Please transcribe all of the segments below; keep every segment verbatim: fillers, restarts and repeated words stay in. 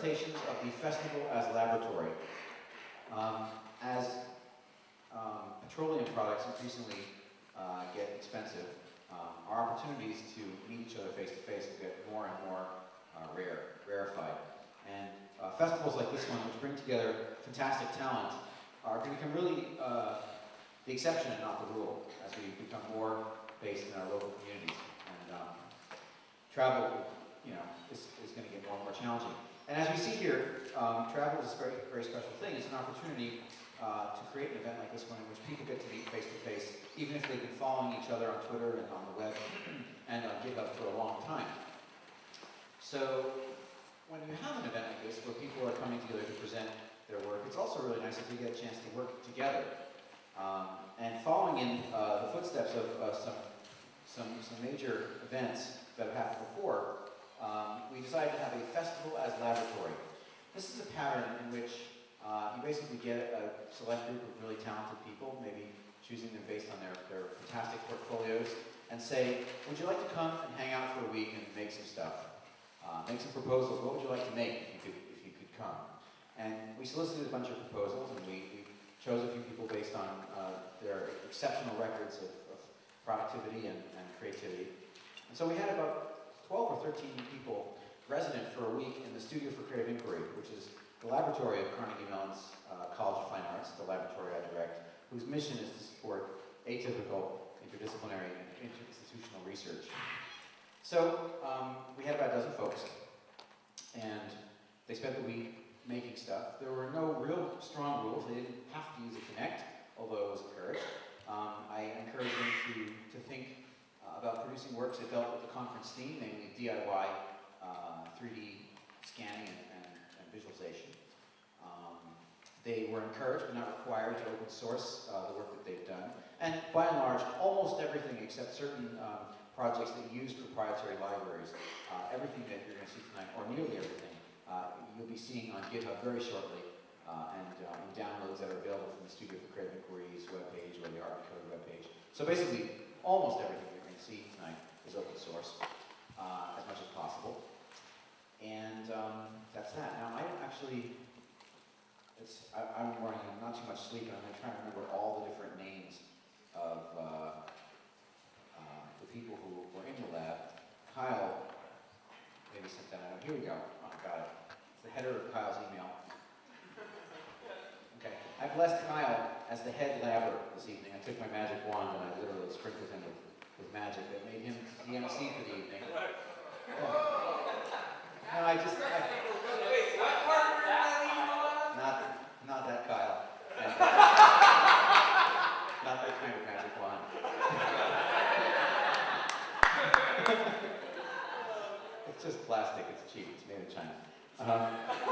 presentations of the festival as laboratory. Um, as um, petroleum products increasingly uh, get expensive, um, our opportunities to meet each other face to face will get more and more uh, rare, rarefied. And uh, festivals like this one, which bring together fantastic talent, are going to become really uh, the exception and not the rule as we become more based in our local communities. And um, travel, you know, is, is going to get more and more challenging. And as we see here, um, travel is a very, very special thing. It's an opportunity uh, to create an event like this one in which people get to meet face to face, even if they've been following each other on Twitter and on the web and on GitHub for a long time. So when you have an event like this where people are coming together to present their work, it's also really nice if we get a chance to work together. Um, and following in uh, the footsteps of uh, some, some, some major events that have happened before, um, we decided to have a festival as laboratory. This is a pattern in which uh, you basically get a select group of really talented people, maybe choosing them based on their, their fantastic portfolios, and say, would you like to come and hang out for a week and make some stuff? Uh, make some proposals. What would you like to make if you could, if you could come? And we solicited a bunch of proposals, and we, we chose a few people based on uh, their exceptional records of, of productivity and, and creativity. And so we had about twelve or thirteen people resident for a week in the Studio for Creative Inquiry, which is the laboratory of Carnegie Mellon's uh, College of Fine Arts, the laboratory I direct, whose mission is to support atypical, interdisciplinary, and interinstitutional research. So um, we had about a dozen folks, and they spent the week making stuff. There were no real strong rules. They didn't have to use a Kinect, although it was encouraged. Um, I encouraged them to, to think uh, about producing works that dealt with the conference theme, namely D I Y, uh, three D scanning and, and, and visualization. Um, they were encouraged but not required to open source uh, the work that they've done. And by and large, almost everything except certain um, projects that use proprietary libraries, uh, everything that you're going to see tonight, or nearly everything, uh, you'll be seeing on GitHub very shortly, uh, and uh, in downloads that are available from the Studio for Creative Inquiries webpage or the Art and Code webpage. So basically, almost everything you're going to see tonight is open source, uh, as much as possible. And um, that's that. Now, I actually, it's, I, I'm running not too much sleep, and I'm trying to remember all the different names of uh, uh, the people who were in the lab. Kyle maybe sent that out. Here we go. Oh, got it. It's the header of Kyle's email. Okay. I blessed Kyle as the head labber this evening. I took my magic wand and I literally sprinkled him with, with magic that made him the M C for the evening. Oh. No, I just... I, Wait, what part of that email? Not, not that Kyle. And, uh, not that kind of magic wand. It's just plastic, it's cheap, it's made in China. Um,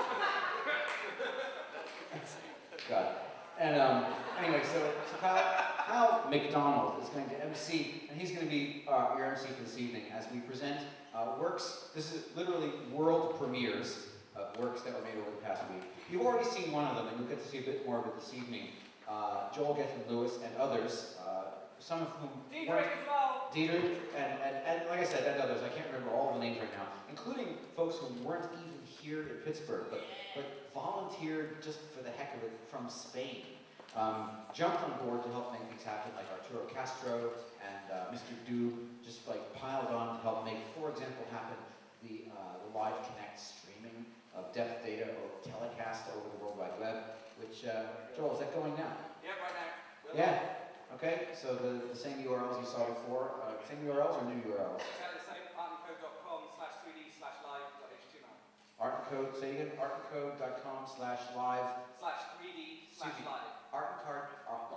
God. And um, anyway, so, so Kyle, Kyle McDonald is going to M C, and he's going to be uh, your M C for this evening as we present uh, works. This is literally world premieres of works that were made over the past week. You've already seen one of them, and you'll get to see a bit more of it this evening. Uh, Joel Gethin-Lewis and others, uh, some of whom Diederick as well. Diederick, and, and, and like I said, and others. I can't remember all the names right now, including folks who weren't even here in Pittsburgh, but, but volunteered just for the heck of it from Spain. Um, jumped on board to help make things happen, like Arturo Castro and uh, Mister Doob, just like piled on to help make, for example, happen the, uh, the live Kinect streaming of depth data or telecast over the World Wide Web, which, uh, Joel, is that going now? Yeah, right now. We'll Yeah. Okay, so the, the same U R Ls you saw before, uh, same U R Ls or new U R Ls? Exactly the same, artandcode.com slash 3d slash live.html. Art and Code, say again, artandcode.com slash live. Slash 3d slash live. Art and Card, art,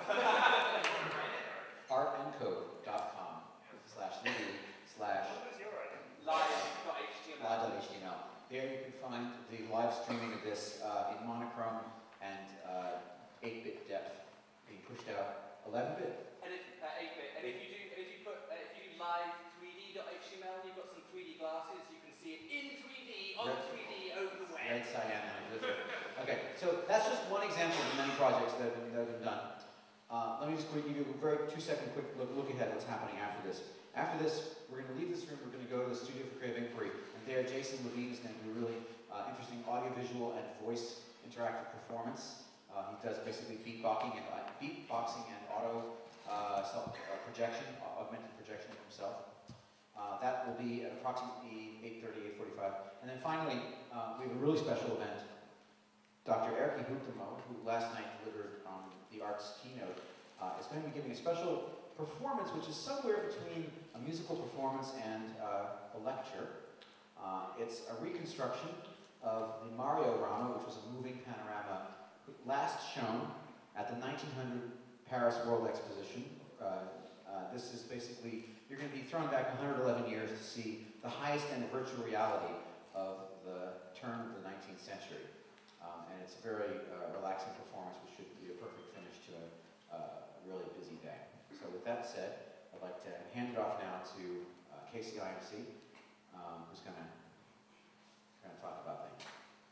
artandcode.com slash 3d slash live.html. live.html. There you can find the live streaming of this uh, in monochrome and uh, eight bit depth being pushed out eleven bit. And if, uh, eight bit. And if you do, if you put, uh, if you do live three d.html, you've got some three D glasses. You can see it in three D, on Red, three D, over the web. Red cyan. Okay, so that's just one example of the many projects that have been, that have been done. Uh, let me just give you a very two-second quick look, look ahead at what's happening after this. After this, we're going to leave this room, we're going to go to the Studio for Creative Inquiry, and there Jason Levine is going to do a really uh, interesting audiovisual and voice interactive performance. Uh, he does basically beatboxing and uh, beatboxing and auto uh, self uh, projection, uh, augmented projection of himself. Uh, that will be at approximately eight thirty, eight forty-five. And then finally, uh, we have a really special event. Doctor Diederick Huijbers, who last night delivered um, the arts keynote, uh, is going to be giving a special performance, which is somewhere between a musical performance and uh, a lecture. Uh, it's a reconstruction of the Mario Rama, which was a moving panorama last shown at the nineteen hundred Paris World Exposition. Uh, uh, this is basically, you're going to be thrown back one hundred eleven years to see the highest end of virtual reality of the turn of the nineteenth century. Um, and it's a very uh, relaxing performance, which should be a perfect finish to a uh, really busy day. So with that said, I'd like to hand it off now to uh, Casey I M C, um, who's going to talk about things.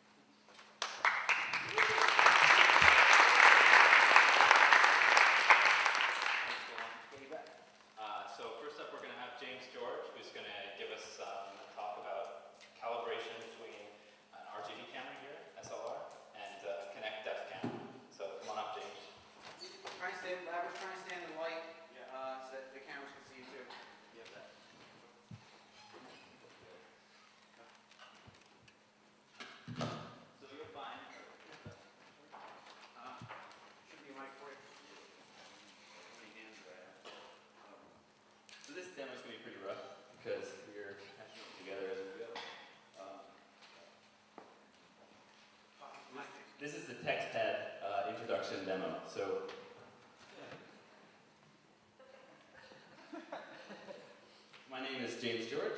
Uh, so first up, we're going to have James George, who's going to give us um, a talk about calibration between an R G B camera here, S L R, and uh, Kinect depth camera. So come on up, James. Try and stand, Labrador, try and stand in the light, yeah. uh, so that the cameras can see you too. You have that. So you're fine. Uh, should be a mic for you. How many hands do I have? Um, So this demo is going to be pretty rough because we're patching it together as we go. Um, this, this is the TextPad uh, introduction demo. So my name is James George.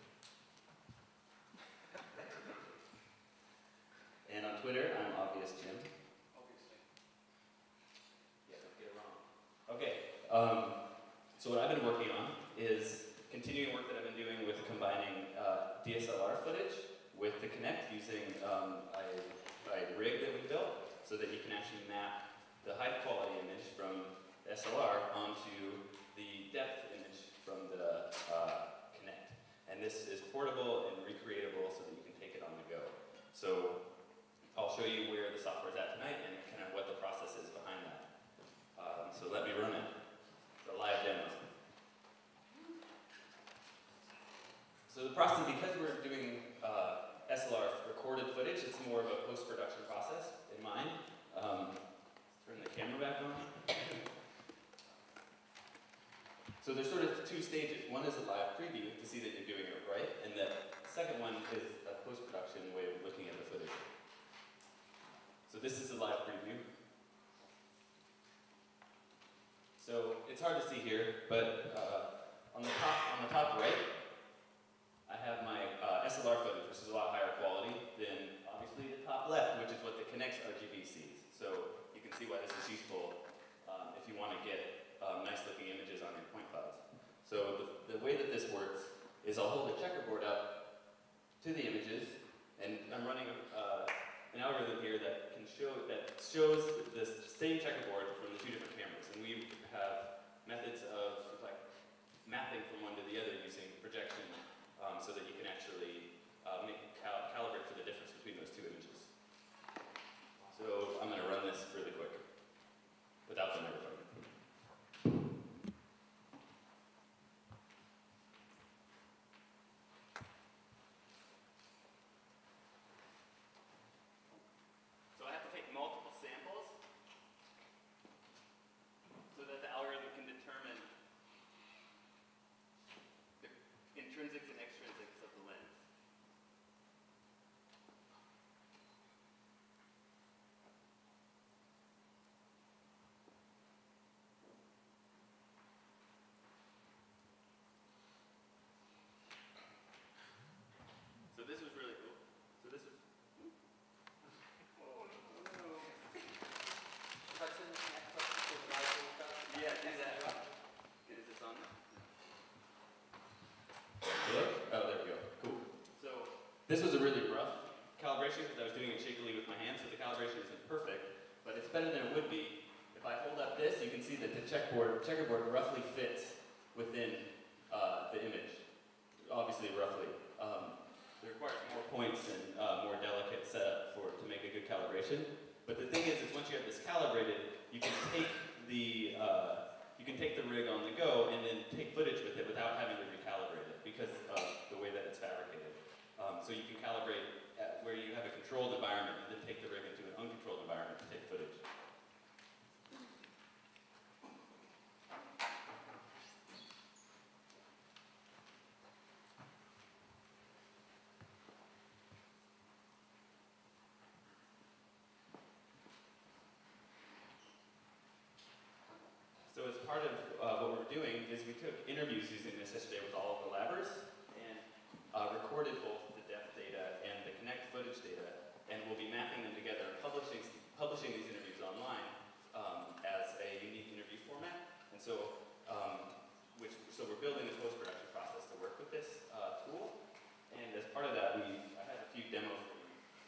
And on Twitter, I'm Obvious Jim. Obviously. Yeah, don't get it wrong. Okay. Um, so what I've been working on is continuing work that I've been doing with combining uh, D S L R footage with the Kinect using um, a, a rig that we built so that you can actually map the high quality image from S L R onto the depth image from the uh, Kinect. And this is portable and recreatable so that you can take it on the go. So I'll show you where the software is at tonight and kind of what the process is behind that. Um, so let me run it. It's a live demo. So the process, because we're doing uh, S L R recorded footage, it's more of a post-production process in mind. Um, let's turn the camera back on. So there's sort of two stages. One is a live preview to see that you're doing it right, and the second one is a post-production way of looking at the footage. So this is a live preview. So it's hard to see here, but uh, on the top on the top right, I have my uh, S L R footage, which is a lot higher quality than obviously the top left, which is what the Kinect's R G B sees. So you can see why this is useful um, if you want to get um, nice looking images on your point clouds. So the, the way that this works is I'll hold a checkerboard up to the images, and I'm running uh, an algorithm here that can show that shows the same checkerboard from the two different cameras, and we have methods of like mapping from one to the other using projection, um, so that you can actually uh, make cal calibrate for the difference between those two images. So I'm going to run this really quick without the microphone. So I have to take multiple samples so that the algorithm can determine the intrinsics and extrinsics of the lens. So this was really cool. So this was. Oh no. Yeah, do that. Is this on? Hello? Oh, there we go. Cool. So this was a really rough calibration because I was doing it shakily with my hands, so the calibration isn't perfect, but it's better than it would be if I hold up this, you can see that the checkboard, checkerboard roughly fits within uh, the image. Obviously, roughly. Um, it requires more points and uh, more delicate setup for to make a good calibration. But the thing is, is once you have this calibrated, you can take the uh, you can take the rig on the go and then take footage with it without having to recalibrate it because of the way that it's fabricated. Um, so you can calibrate at where you have a controlled environment and then take the rig into an uncontrolled environment to take footage. So as part of uh, what we're doing is we took interviews using this yesterday with all of the labbers and uh, recorded both the depth data and the Kinect footage data, and we'll be mapping them together and publishing, publishing these interviews online um, as a unique interview format. And so, um, which, so we're building a post-production process to work with this uh, tool, and as part of that, we I had a few demos for you.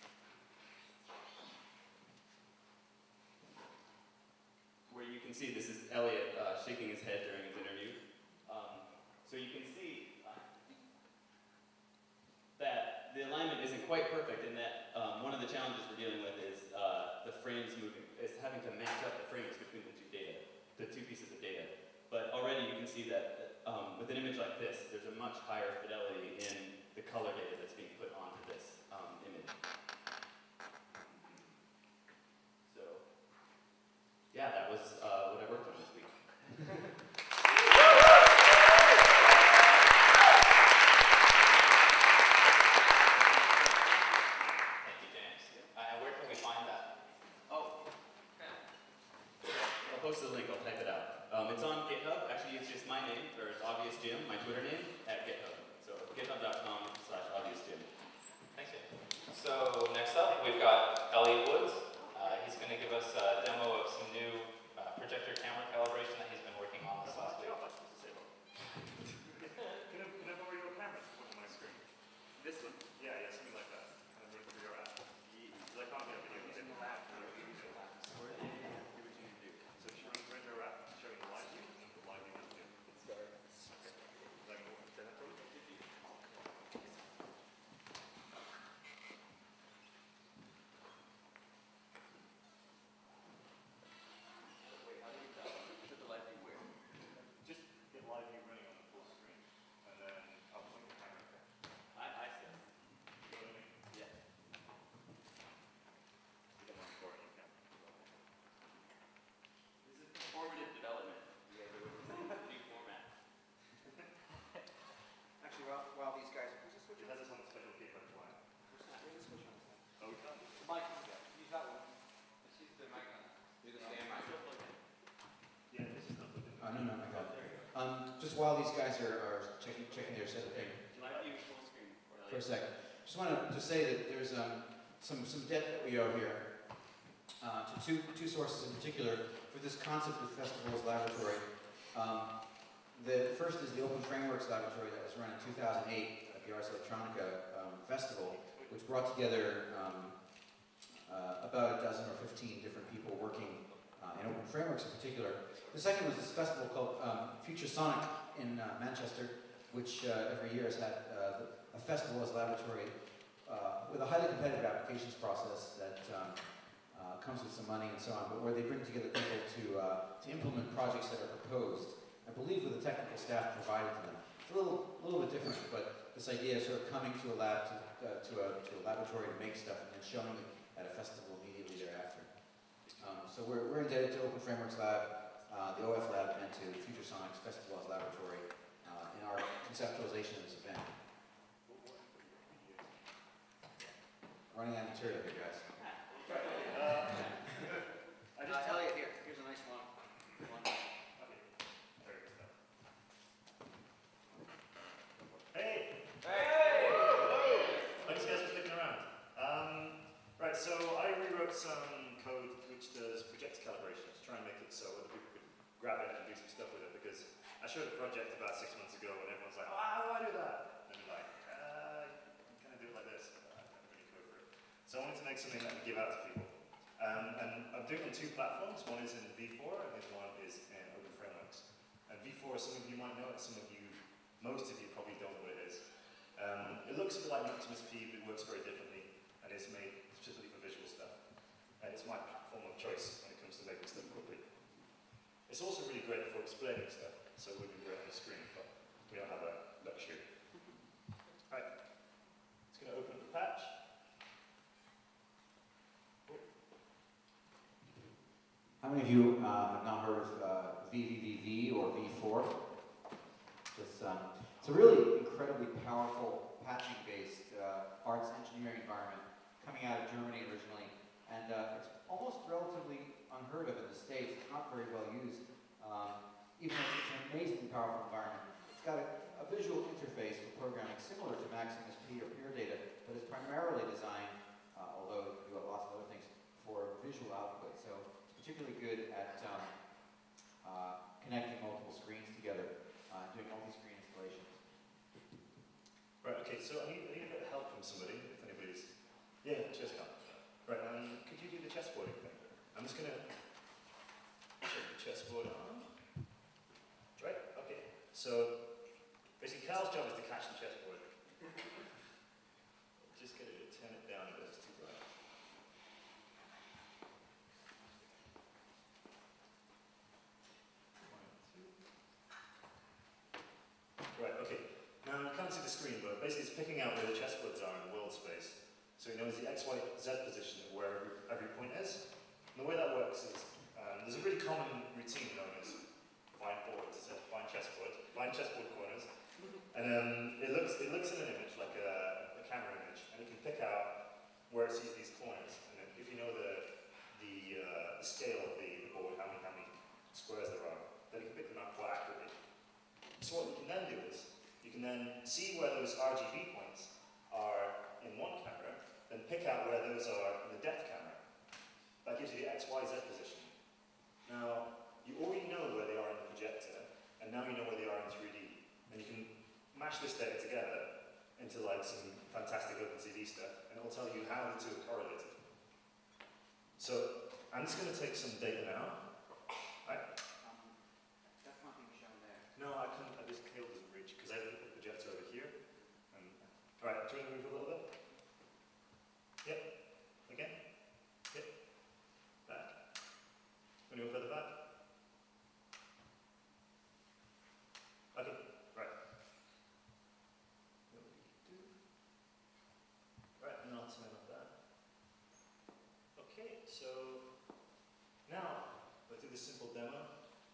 Where you can see this is Elliot uh, shaking his head during his interview. Um, so you can see uh, that the alignment isn't quite perfect in that um, one of the challenges we're dealing with is uh, the frames moving, is having to match up the frames between the two data, the two pieces of data. But already you can see that um, with an image like this, there's a much higher fidelity in the color data that's being put onto this um, image. So, yeah, that was uh, what I worked on this week. Thank you, James. Uh, where can we find that? Oh, okay. I'll post the link, I'll type it out. Um, it's on GitHub, actually it's just my name, or it's Obvious Jim, my Twitter name, at GitHub. So github.com slash Obvious Jim. Thanks, Jim. So next up, we've got Elliot Woods. Uh, he's going to give us a demo of some new uh, projector camera calibration that he's been working on this last week. Can I, can I borrow your camera to put on my screen? This one? Yeah, yeah, something like that. Can I borrow your app? Because I can't get a video. It's in the lab. So should we render your app showing the live view and the live view is good? Sorry. Like, can I probably give you? Wait, how do you tell? Put the light view where? Just get live view running on the full screen, and then I'll point the camera there. I, I see. You know what I mean? Yeah. You don't want to borrow your camera. This is performative development. You guys are working on a new format. Actually, while, while these guys, who's this switch It on? has its own special keypad line. Where's the switch on? Oh, we can't. The mic, use that one. Let's use the mic on. Do the stand mic. Yeah, this is not looking. Uh, no, no, I got it. Um, just while these guys are, are checking, checking their set of thing, Live view full screen. for a second. Just want to just say that there's um, some, some debt that we owe here uh, to two, two sources in particular for this concept of festivals laboratory. Um, the first is the Open Frameworks Laboratory that was run in two thousand eight at the Ars Electronica um, Festival, which brought together um, uh, about a dozen or fifteen different people working uh, in open frameworks in particular. The second was this festival called um, Future Sonic in uh, Manchester, which uh, every year has had uh, a festival as a laboratory uh, with a highly competitive applications process that um, uh, comes with some money and so on, but where they bring together people to, uh, to implement projects that are proposed, I believe with the technical staff provided to them. It's a little, little bit different, but this idea of sort of coming to a lab, to, uh, to, a, to a laboratory to make stuff and then showing it at a festival immediately thereafter. Um, so we're, we're indebted to Open Frameworks Lab, uh, the O F Lab, and to Future Sonics Festival as Laboratory uh, in our conceptualization of this event. Running out of material here, guys. Uh, I just Uh, Elliot, here, here's a nice one. one. Okay. Very good stuff. Hey! Hey! Thanks guys for sticking around. Um, right, so I rewrote some code which does project calibration to try and make it so other people could grab it and do some stuff with it, because I showed a project about six months ago and everyone's like, oh, how do I do that? And I'm like, uh, you kind of do it like this. I don't really code for it. So I wanted to make something that I could give out to people. Um, and I'm doing it on two platforms. One is in V four and the other one some of you might know it, some of you, most of you probably don't know what it is. Um, it looks a bit like Maximus P, but it works very differently, and it's made specifically for visual stuff. And it's my platform of choice when it comes to making stuff quickly. It's also really great for explaining stuff, so it would be great on the screen, but we don't have a luxury. Right, it's going to open up the patch. How many of you uh, have not heard of uh, V V V V or V four? This, um, it's a really incredibly powerful patching-based uh, arts engineering environment coming out of Germany originally, and uh, it's almost relatively unheard of in the States. It's not very well used, um, even though it's an amazingly powerful environment. It's got a, a visual interface for programming similar to Maximus P or Pure Data, but it's primarily designed, uh, although you do lots of other things, for visual output. So it's particularly good at um, uh, connecting multiple screens together, uh, doing multi-screen installations. Right, okay, so I need, I need a bit of help from somebody, if anybody's... Yeah, chess card. Right, um, could you do the chessboarding thing? I'm just going to check the chessboard on. Right, okay. So, basically Carl's job is to catch the chessboard. Just get it to turn it down a bit, it's too bright. One, two. Right, okay. Now you can't see the screen, but basically it's picking out where the chessboards are in the world space. So it knows the X, Y, Z position of where every, every point is. And the way that works is, um, there's a really common routine known as find boards, is it? Find chessboard, find chessboard corners. And um, it looks it looks at an image, like a, a camera image, and it can pick out where it sees these corners. And if you know the the, uh, the scale of the, the board, how many, how many squares there are, then you can pick them out quite accurately. So what you can then do is, you can then see where those R G B points are in one camera, then pick out where those are in the depth camera. That gives you the X, Y, Z position. Now, you already know where they are in the projector, and now you know where they are in three D. And you can mash this data together into like some fantastic OpenCV stuff, and it'll tell you how the two are correlated. So, I'm just going to take some data now. Right. Um, that's not being shown there. No, I couldn't, uh, this cable doesn't reach, because I have the projector over here. And, all right, do you want to move a little bit? Yep. Again? Yep. Back. Want to go further back? Okay, right. Right, and I'll turn off that. Okay, so now let's do this simple demo.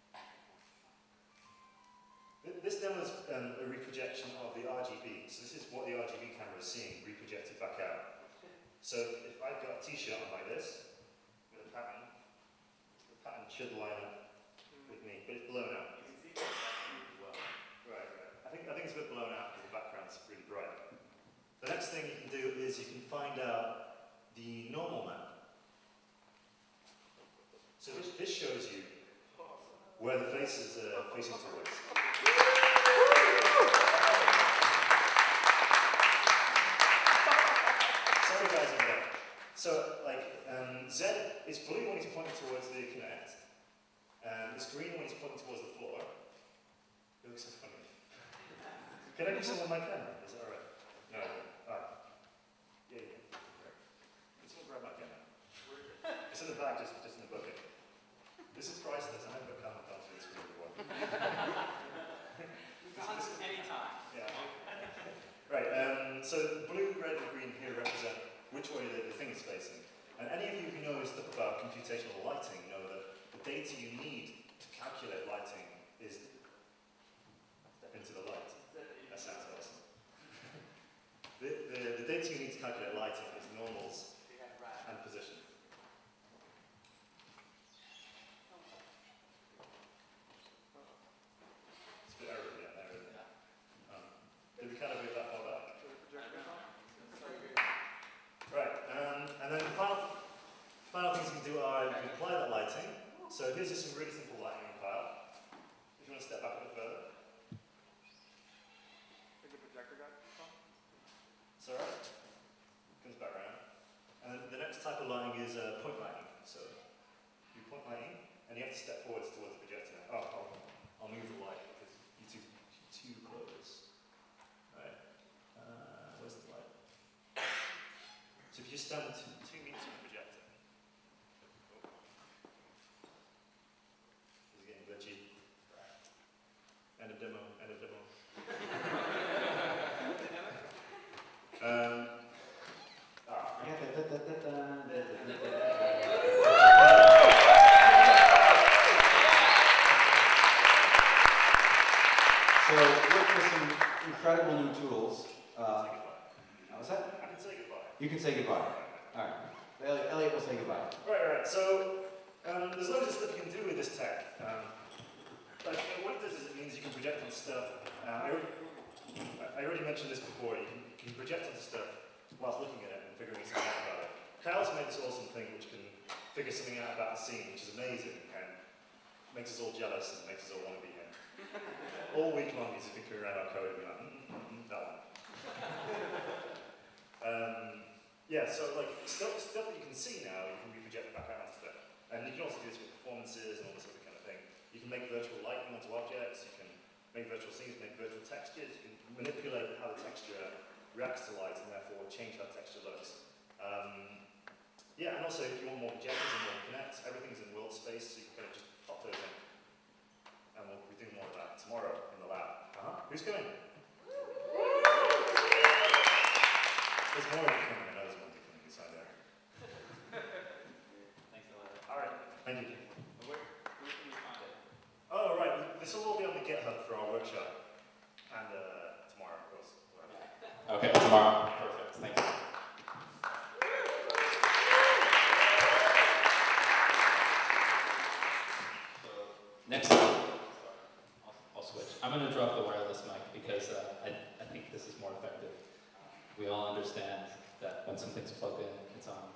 This demo is um, a reprojection of the R G B. So this is what the R G B camera is seeing reprojected back out. So if I've got a t-shirt on like this, with a pattern, the pattern should line up with me, but it's blown out. You can see that really well. Right, right. I think, I think it's a bit blown out because the background's really bright. The next thing you can do is you can find out the normal map. So this, this shows you where the face is uh, facing towards. Sorry guys, I'm there. So, like, um, Z is blue when he's pointing towards the Kinect, and it's green when he's pointing towards the floor. It looks so funny. Can I do something on my camera? Is that alright? No, alright. Yeah, yeah. Can someone grab my camera? It's in the bag, just, just in the bucket. This is priceless. I haven't got camera cards for this screen before. You can answer any time. Yeah. Right, um, so blue, red, and green here represent which way the, the thing is facing. And any of you who know stuff about computational lighting know that the data you need to calculate lighting is step into the light. That sounds awesome. just down to two, two meters from the projector. Oh. This is getting glitchy. End of demo, end of demo. um, ah. Yeah, da, da, da, da, da, da, da, da, da. So look for some incredible new tools. Uh, what's that? I can say goodbye. You can say goodbye. All right. Elliot, Elliot will say goodbye. Right, right. So um, there's loads of stuff you can do with this tech. Um, but uh, what it does is it means you can project on stuff. Uh, I, already, I already mentioned this before. You can, you can project onto stuff whilst looking at it and figuring something out about it. Kyle's made this awesome thing which can figure something out about the scene, which is amazing and makes us all jealous and makes us all want to be him. All week long he's thinking around our code and being like, mm, mm, mm, that one. um, yeah, so like stuff, stuff that you can see now, you can be projected back out onto stuff. And you can also do this with performances and all this other kind of thing. You can make virtual lighting onto objects, you can make virtual scenes, make virtual textures, you can manipulate how the texture reacts to light and therefore change how the texture looks. Um, yeah, and also if you want more projectors and more Kinect, everything's in world space, so you can kind of just pop those in. And we'll be doing more of that tomorrow in the lab. Uh-huh. Who's coming? There's more of you coming. I know there's one of you coming inside there. Thanks a lot. All right. Thank you. Where, where can we find it? Oh, right. This will all be on the GitHub for our workshop. And uh, tomorrow, of course. Okay, tomorrow. Perfect. Thank you. Next up, I'll, I'll switch. I'm going to drop the wireless mic because uh, I, I think this is more effective. We all understand that when something's plugged in, it's on.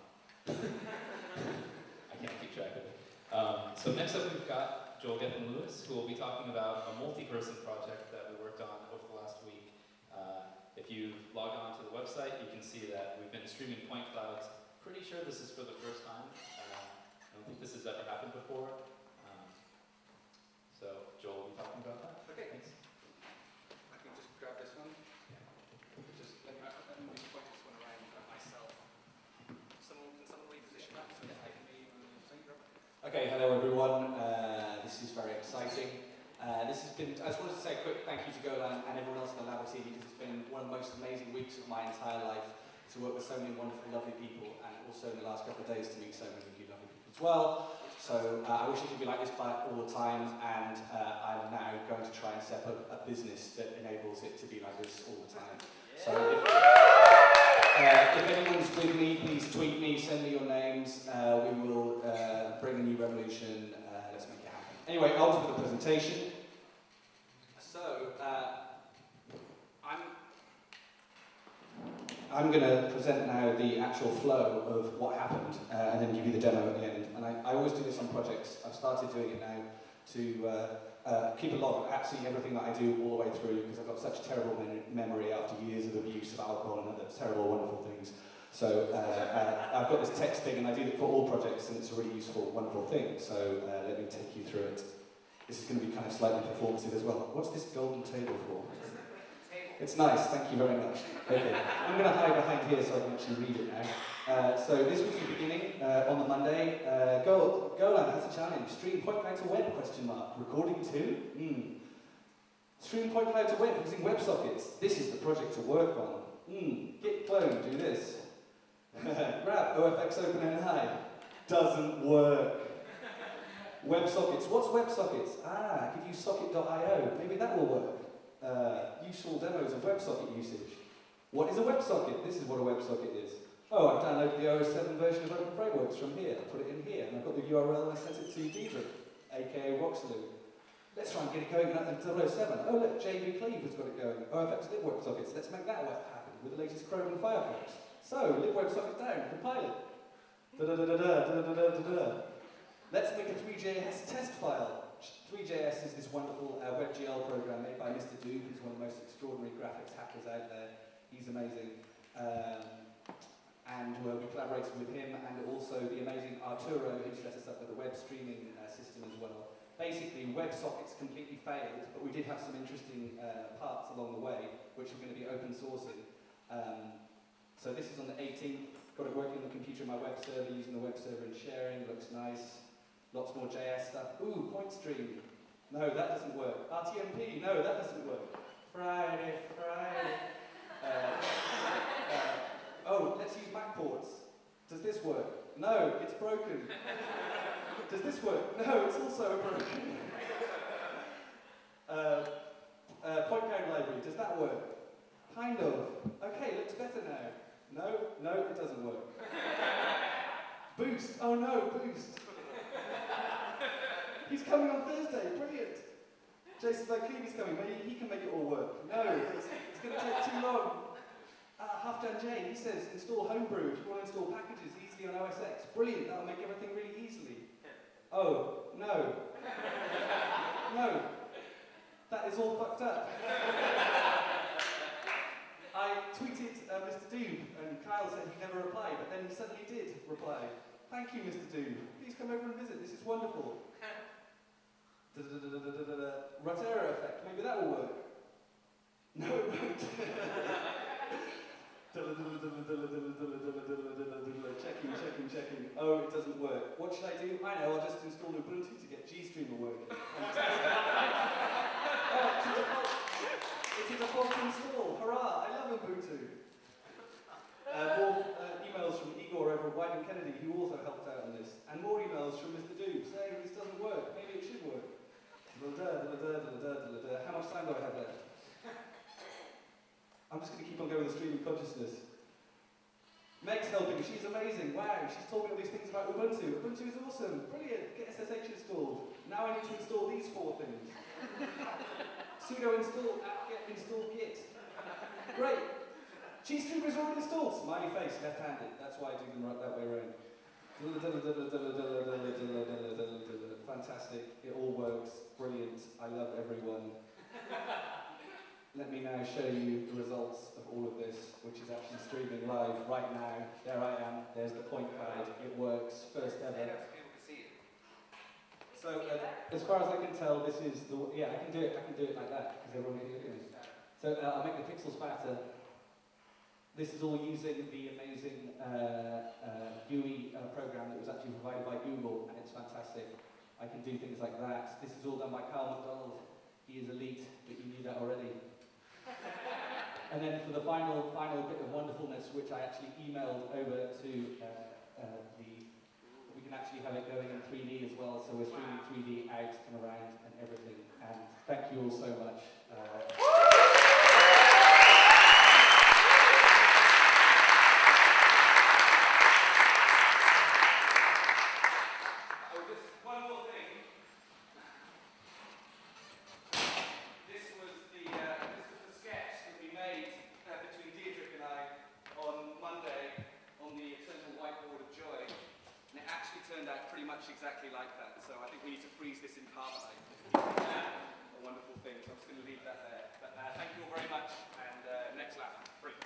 I can't keep track of it. Um, so next up we've got Joel Geffen-Lewis, who will be talking about a multi-person project that we worked on over the last week. Uh, if you log on to the website, you can see that we've been streaming point clouds. Pretty sure this is for the first time. Uh, I don't think this has ever happened before. So, Joel will be talking about that. Okay. Thanks. I can just grab this one. Just let me, let me just point this one around myself. Someone, can someone reposition that so that I can be on the thing? Okay, hello everyone. Uh, this is very exciting. Uh, this has been, I just wanted to say a quick thank you to Golan and everyone else in the lab team because it's been one of the most amazing weeks of my entire life to work with so many wonderful, lovely people and also in the last couple of days to meet so many of you lovely people as well. So uh, I wish it could be like this by all the time, and uh, I'm now going to try and set up a business that enables it to be like this all the time. Yeah. So if, uh, if anyone's with me, please tweet me, send me your names. Uh, we will uh, bring a new revolution. Uh, let's make it happen. Anyway, on to the presentation. So uh, I'm I'm going to present now the actual flow of what happened uh, and then give you the demo at the end. And I, I always do this on projects. I've started doing it now to uh, uh, keep a log of absolutely everything that I do all the way through because I've got such terrible mem memory after years of abuse of alcohol and other terrible, wonderful things. So uh, uh, I've got this text thing and I do it for all projects and it's a really useful, wonderful thing. So uh, let me take you through it. This is going to be kind of slightly performative as well. What's this golden table for? It's nice, thank you very much. Okay, I'm going to hide behind here so I can actually read it now. Uh, so this was the beginning, uh, on the Monday. Uh, Go, Golan has a challenge. Stream point cloud to web, question mark. Recording to? Mm. Stream point cloud to web using WebSockets. This is the project to work on. Mm. Git clone, do this. Grab O F X open and hide. Doesn't work. WebSockets, what's WebSockets? Ah, I could use socket dot i o. Maybe that will work. Uh, useful demos of WebSocket usage. What is a WebSocket? This is what a WebSocket is. Oh, I've downloaded the O S seven version of Open Frameworks from here. I put it in here, and I've got the U R L and I sent it to Diederick, aka Roxloo. Let's try and get it going in double oh seven. Oh look, J V Cleve has got it going. O F X lib WebSockets. Let's make that happen with the latest Chrome and Firefox. So, lib WebSocket down, compile it. Da da da da da da da da da da. Let's make a three J S test file. three J S is this wonderful uh, WebGL program made by Mister Doob, who's one of the most extraordinary graphics hackers out there. He's amazing. Um, and uh, we collaborated with him and also the amazing Arturo, who set us up with a web streaming uh, system as well. Basically, WebSockets completely failed, but we did have some interesting uh, parts along the way, which we're going to be open sourcing. Um, so this is on the eighteenth got it working on the computer in my web server, using the web server and sharing, looks nice. Lots more J S stuff. Ooh, point stream. No, that doesn't work. R T M P, no, that doesn't work. Friday, Friday. Uh, uh, oh, let's use Mac ports. Does this work? No, it's broken. Does this work? No, it's also broken. uh, uh, point code library, does that work? Kind of. Okay, looks better now. No, no, it doesn't work. Boost, oh no, Boost. He's coming on Thursday, brilliant. Jason Van coming, maybe he can make it all work. No, it's, it's going to take too long. Uh, Halfdan J, he says install Homebrew if you want to install packages easily on O S X. Brilliant, that'll make everything really easily. Oh, no. No. That is all fucked up. I tweeted uh, Mister Doob, and Kyle said he never replied, but then he suddenly did reply. Thank you, Mister Doob. Please come over and visit, this is wonderful. Rotera effect, maybe that will work. No, it won't. Checking, checking, checking. Oh, it doesn't work. What should I do? I know, I'll just install Ubuntu to get GStreamer working. Oh, it's a default. It's a default install. Hurrah! I love Ubuntu. Uh, more uh, emails from Igor over at White and Kennedy, who also helped out on this. And more emails from Mister Doob saying this doesn't work. Maybe it should work. How much time do I have left? I'm just going to keep on going with the stream of consciousness. Meg's helping, she's amazing. Wow, she's told me all these things about Ubuntu. Ubuntu is awesome, brilliant. Get S S H installed. Now I need to install these four things. Sudo install apt-get install git. Great. GStreamer is already installed. Smiley face, left-handed. That's why I do them right that way around. Fantastic. It all works. Brilliant. I love everyone. Let me now show you the results of all of this, which is actually streaming live right now. There I am. There's the point cloud. It works. First ever. So, uh, as far as I can tell, this is the yeah. I can do it. I can do it like that because everyone can do it. So uh, I'll make the pixels fatter. This is all using the amazing uh, uh, U I uh, program that was actually provided by Google, and it's fantastic. I can do things like that. This is all done by Carl McDonald. He is elite, but you knew that already. And then for the final, final bit of wonderfulness, which I actually emailed over to uh, uh, the, we can actually have it going in three D as well, so we're streaming three D out and around and everything. And thank you all so much. Uh, exactly like that, so I think we need to freeze this in carbonite. A wonderful thing, so I'm just going to leave that there. But uh, thank you all very much, and uh, next lap, brilliant.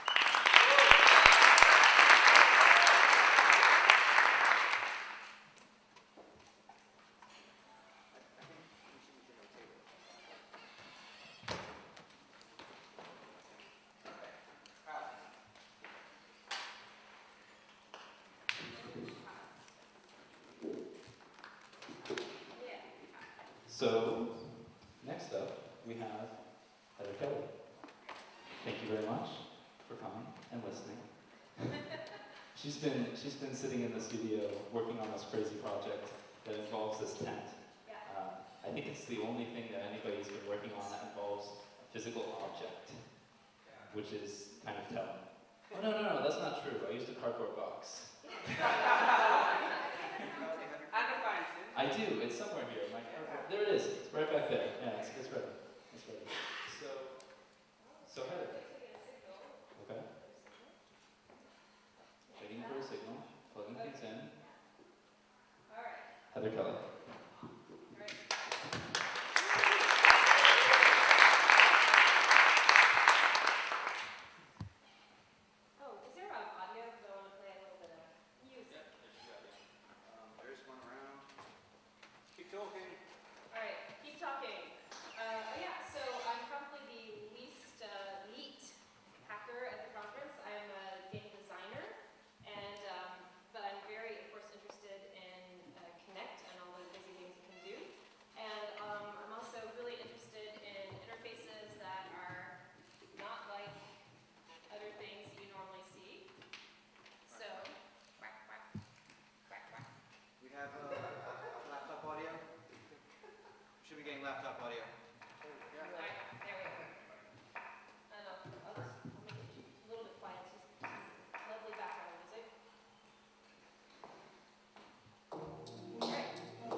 So, next up, we have Heather Kelly. Thank you very much for coming and listening. she's been she's been sitting in the studio working on this crazy project that involves this tent. Uh, I think it's the only thing that anybody's been working on that involves a physical object, which is kind of telling. Oh no no no, that's not true. I used a cardboard box. I do. It's somewhere here. My cardboard. There it is. It's right back there. Yeah, it's, it's ready. It's ready. So, so Heather. Okay. Waiting for a signal. Plugging things in. All right. Heather Kelly. Talking. All right, keep talking. Uh, yeah, so I'm probably the least uh, neat hacker at the conference. I'm a game designer, laptop audio. Alright, there we go. And I'll, I'll just I'll make it a little bit quiet, it's just some lovely background music. Alright.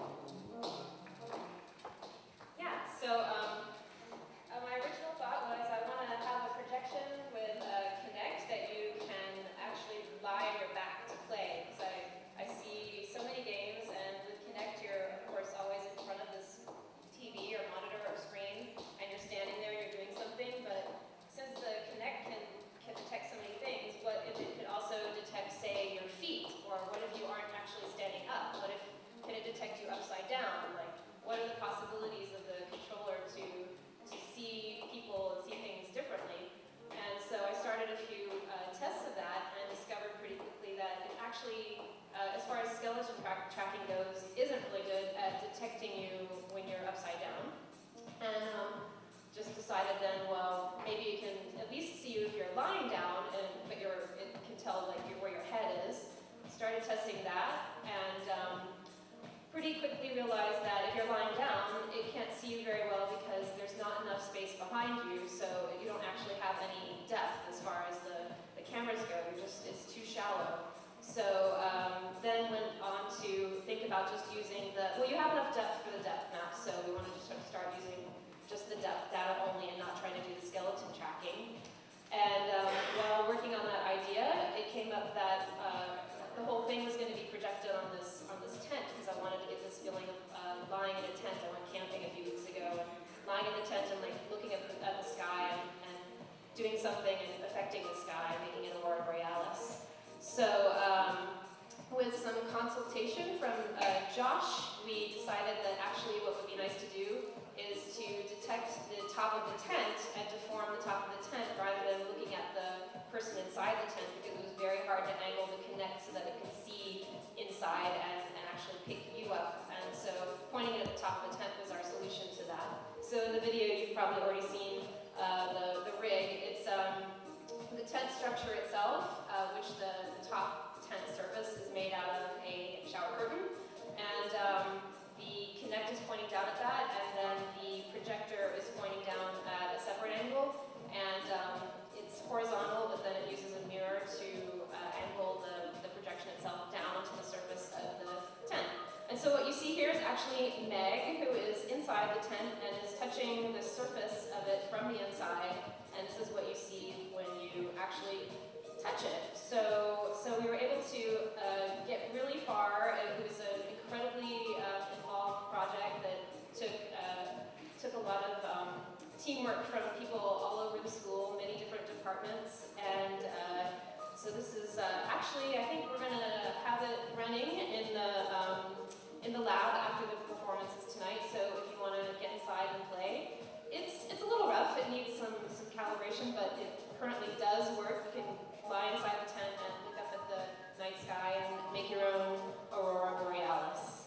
Yeah, so um, uh, my original thought was I want to have a projection with uh, Kinect that you can actually lie on your back to play. Because I, I see so many games, and with Kinect you're of course always in front of this T V or monitor or screen, and you're standing there and you're doing something, but since the Kinect can, can detect so many things, what if it could also detect, say, your feet, or what if you aren't actually standing up? What if, can it detect you upside down? Like, what are the possibilities of the controller to, to see people and see things differently? And so I started a few uh, tests of that and discovered pretty quickly that it actually, uh, as far as skeleton tra tracking goes, isn't really good at detecting you when you're upside down. And um, just decided then, well, maybe it can at least see you if you're lying down, and but you're, it can tell like where your head is. Started testing that, and um, pretty quickly realized that if you're lying down, it can't see you very well because there's not enough space behind you, so you don't actually have any depth as far as the, the cameras go. You're just, it's too shallow. So um, then went on to think about just using the, well, you have enough depth for the depth map, so we wanted to sort of start using just the depth data only and not trying to do the skeleton tracking. And um, while working on that idea, it came up that uh, the whole thing was going to be projected on this on this tent, because I wanted to get this feeling of uh, lying in a tent. I went camping a few weeks ago, and lying in the tent and like looking at the, at the sky and, and doing something and affecting the sky, making it aurora borealis. So um, with some consultation from uh, Josh, we decided that actually what would be nice to do is to detect the top of the tent and deform the top of the tent rather than looking at the person inside the tent, because it was very hard to angle the Kinect so that it could see inside and, and actually pick you up. And so pointing it at the top of the tent was our solution to that. So in the video you've probably already seen uh, the, the rig. It's um, the tent structure itself, uh, which the, the top tent surface is made out of a shower curtain. And um, the Kinect is pointing down at that, and then the projector is pointing down at a separate angle. And um, it's horizontal, but then it uses a mirror to uh, angle the, the projection itself down onto the surface of the tent. And so what you see here is actually Meg, who is inside the tent and is touching the surface of it from the inside. And this is what you see when you actually touch it. So, so we were able to uh, get really far. It was an incredibly uh, involved project that took uh, took a lot of um, teamwork from people all over the school, many different departments, and uh, so this is uh, actually, I think we're going to have it running in the um, in the lab after the performances tonight. So if you want to get inside and play, it's it's a little rough. It needs some some calibration, but it currently does work. You can lie inside the tent and look up at the night sky and make your own aurora borealis.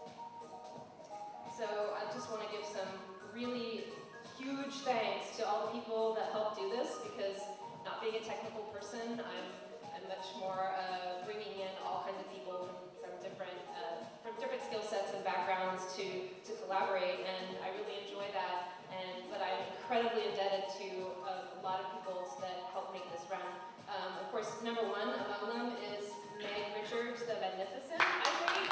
So I just want to give some really huge thanks to all the people that helped do this, because not being a technical person, I'm, I'm much more uh, bringing in all kinds of people from, from different uh, from different skill sets and backgrounds to, to collaborate, and I really enjoy that. And but I'm incredibly indebted to a, a lot of people that helped make this run. Um, of course, number one among them is Meg Richards, the Magnificent, I think.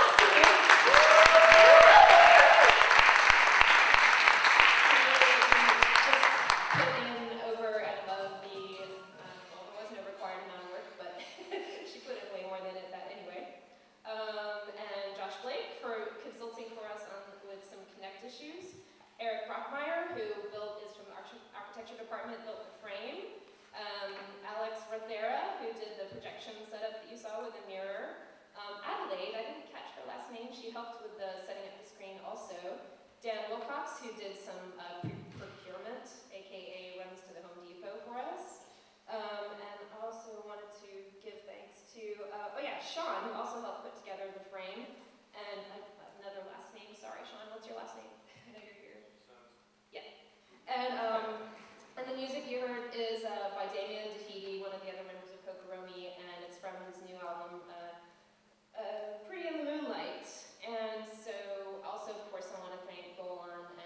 Just put in over and above the, um, well, there was no required amount of work, but she put in way more than it, that anyway. Um, and Josh Blake for consulting for us on with some Kinect issues. Eric Brockmeyer, who built, is from the architecture department, built the frame. Um, Alex Rothera, who did the projection setup that you saw with the mirror. Um, Adelaide, I didn't catch her last name, she helped with the setting up the screen also. Dan Wilcox, who did some uh, procurement, aka runs to the Home Depot for us. Um, and I also wanted to give thanks to, uh, oh yeah, Sean, who also helped put together the frame. And uh, another last name, sorry Sean, what's your last name? I know you're here. Yeah. And, um, And the music you heard is uh, by Damien DeFeedy, one of the other members of Kokoromi, and it's from his new album, uh, uh, Pretty in the Moonlight. And so, also, of course, I want to thank Golan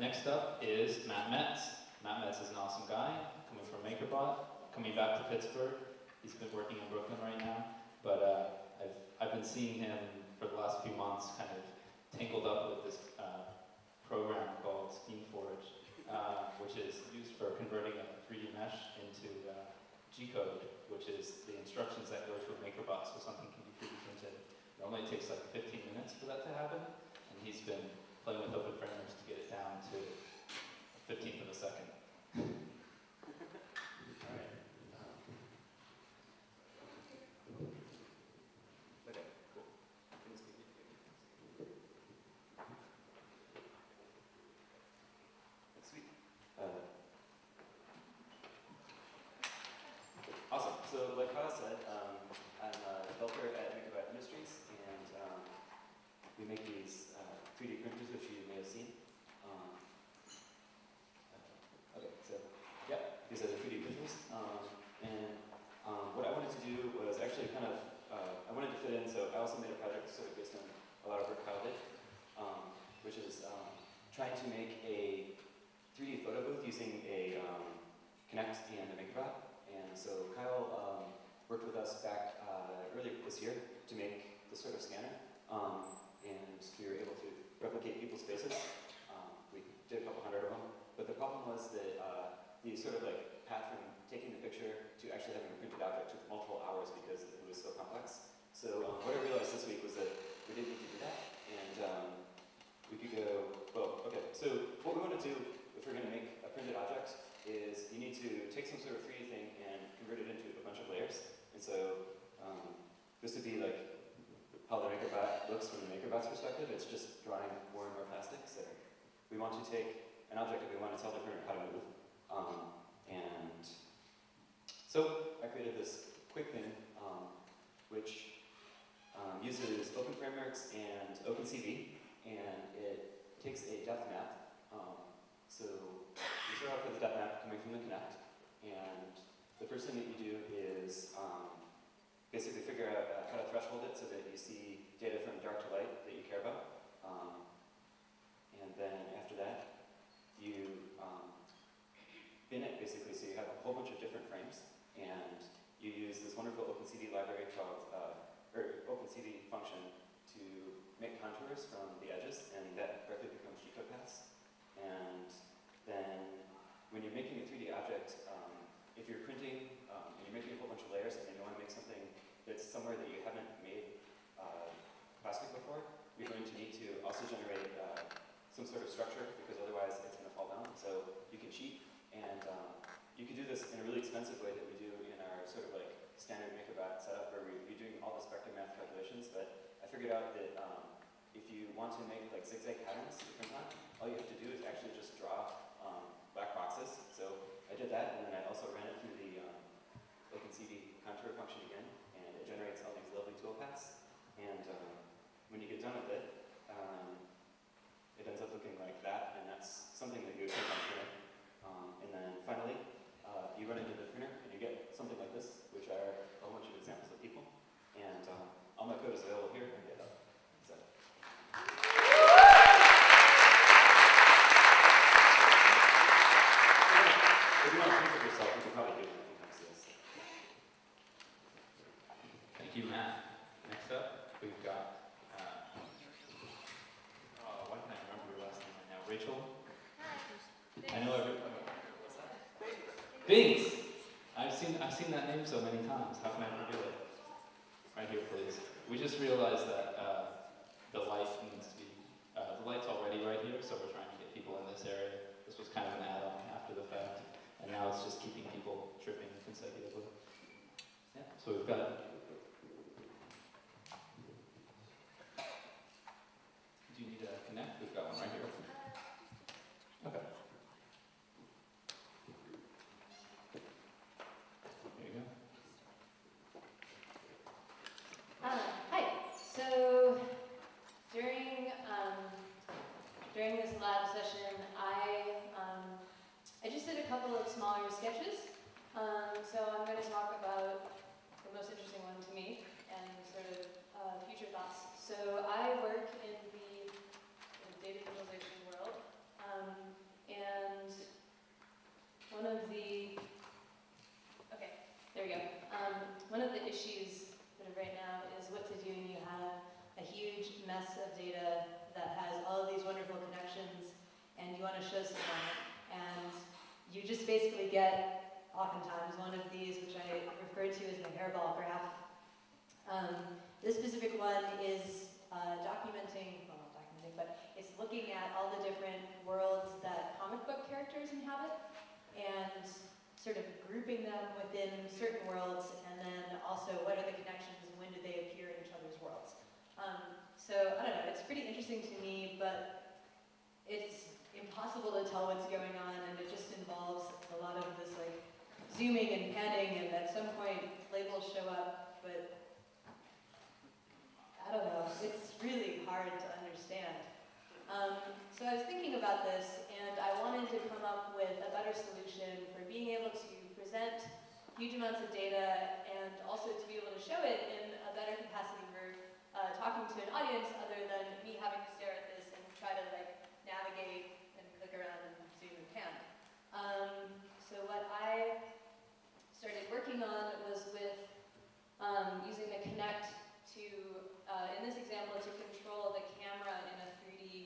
next up is Matt Metz. Matt Metz is an awesome guy, coming from MakerBot, coming back to Pittsburgh. He's been working in Brooklyn right now, but uh, I've, I've been seeing him for the last few months kind of tangled up with this uh, program called SteamForge, uh, which is used for converting a three D mesh into uh, G-code, which is the instructions that go to a MakerBot so something can be three D printed. It only takes like fifteen minutes for that to happen, and he's been playing with open frameworks to get it down to a fifteenth of a second. All right. Okay, cool. Sweet. Uh, awesome. So, like Kyle said, um, I'm a developer at Incubators Industries, and um, we make these uh, three D printers, which you may have seen. Um, uh, okay, so yeah, these are the three D printers, um, and um, what I wanted to do was actually kind of uh, I wanted to fit in. So I also made a project sort of based on a lot of work Kyle did, um, which is um, trying to make a three D photo booth using a um, Kinect and a MakerBot. And so Kyle um, worked with us back uh, earlier this year to make this sort of scanner, um, and we were able to replicate people's faces. Um, we did a couple hundred of them, but the problem was that uh, the sort of like path from taking the picture to actually having a printed object took multiple hours because it was so complex. So um, what I realized this week was that we didn't need to do that, and um, we could go, well, okay, so what we want to do if we're going to make a printed object is you need to take some sort of three D thing and convert it into a bunch of layers. And so um, this would be like how the MakerBot looks from the MakerBot's perspective. It's just drawing more and more plastic. So we want to take an object that we want to tell the printer how to move. Um, and so I created this quick thing, um, which um, uses open frameworks and OpenCV, and it takes a depth map. Um, so you start off with a depth map coming from the Kinect, and the first thing that you do is um, basically figure out uh, how to threshold it so that you see data from dark to light that you care about. Um, and then after that, you um, bin it basically, so you have a whole bunch of different frames, and you use this wonderful OpenCV library called, uh, or OpenCV function to make contours from the edges, and that directly becomes G-code paths. And then when you're making a three D object, um, if you're printing um, and you're making a whole bunch of layers and then you want to make something that's somewhere that you haven't made uh, plastic before, you're going to need to also generate uh, some sort of structure, because otherwise it's going to fall down. So you can cheat, and um, you can do this in a really expensive way that we do in our sort of like standard MakerBot setup, where we're doing all this vector math calculations. But I figured out that um, if you want to make like zigzag patterns to print on, all you have to do is actually just draw um, black boxes. So I did that, and then I also ran it through the um, OpenCV contour function again, and it generates all these lovely toolpaths. And um, when you get done with it, um, it ends up looking like that, and that's something that you would print on printer. Um, and then finally, uh, you run it into the printer, and you get something like this, which are a whole bunch of examples of people. And um, all my code is available here on GitHub. So. If you want to think of yourself, you can probably do it when it comes to this. Thank you, Matt. Next up, we've got, uh, oh, why can't I remember your last name right now? Rachel? I know every, what's that? Bings! I've seen, I've seen that name so many times. How can I forget it? Right here, please. We just realized that uh, the light needs to be, uh, the light's already right here, so we're trying to get people in this area. This was kind of an add-on after the fact. And now it's just keeping people tripping consecutively. Yeah, so we've got. Do you need a Kinect? We've got one right here. Okay. There you go. Uh, hi. So during um, during this lab session, I. Um, I just did a couple of smaller sketches, um, so I'm going to talk about the most interesting one to me and sort of uh, future thoughts. So I work in the, in the data visualization world, um, show someone, and you just basically get, oftentimes, one of these, which I refer to as the hairball graph. Um, this specific one is uh, documenting, well not documenting, but it's looking at all the different worlds that comic book characters inhabit, and sort of grouping them within certain worlds, and then also what are the connections and when do they appear in each other's worlds. Um, so, I don't know, it's pretty interesting to me, but it's impossible to tell what's going on, and it just involves a lot of this like zooming and panning, and at some point labels show up, but I don't know, it's really hard to understand. Um, so I was thinking about this, and I wanted to come up with a better solution for being able to present huge amounts of data and also to be able to show it in a better capacity for uh, talking to an audience other than me having to stare at this and try to like navigate and click around and zoom and pan. Um, so what I started working on was with um, using the Kinect to, uh, in this example, to control the camera in a three D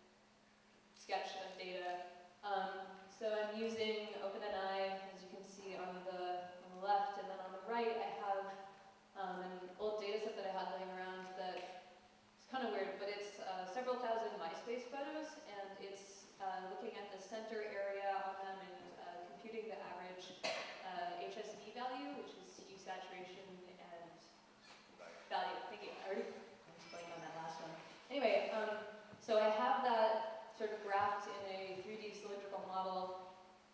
sketch of data. Um, so I'm using OpenAI, as you can see on the, on the left, and then on the right I have um, an old data set that I had laying around that it's kind of weird, but it's uh, several thousand MySpace photos, and it's uh, looking at the center area on them and uh, computing the average uh, H S V value, which is hue saturation and value. Thank you. I already explained on that last one. Anyway, um, so I have that sort of graphed in a three D cylindrical model,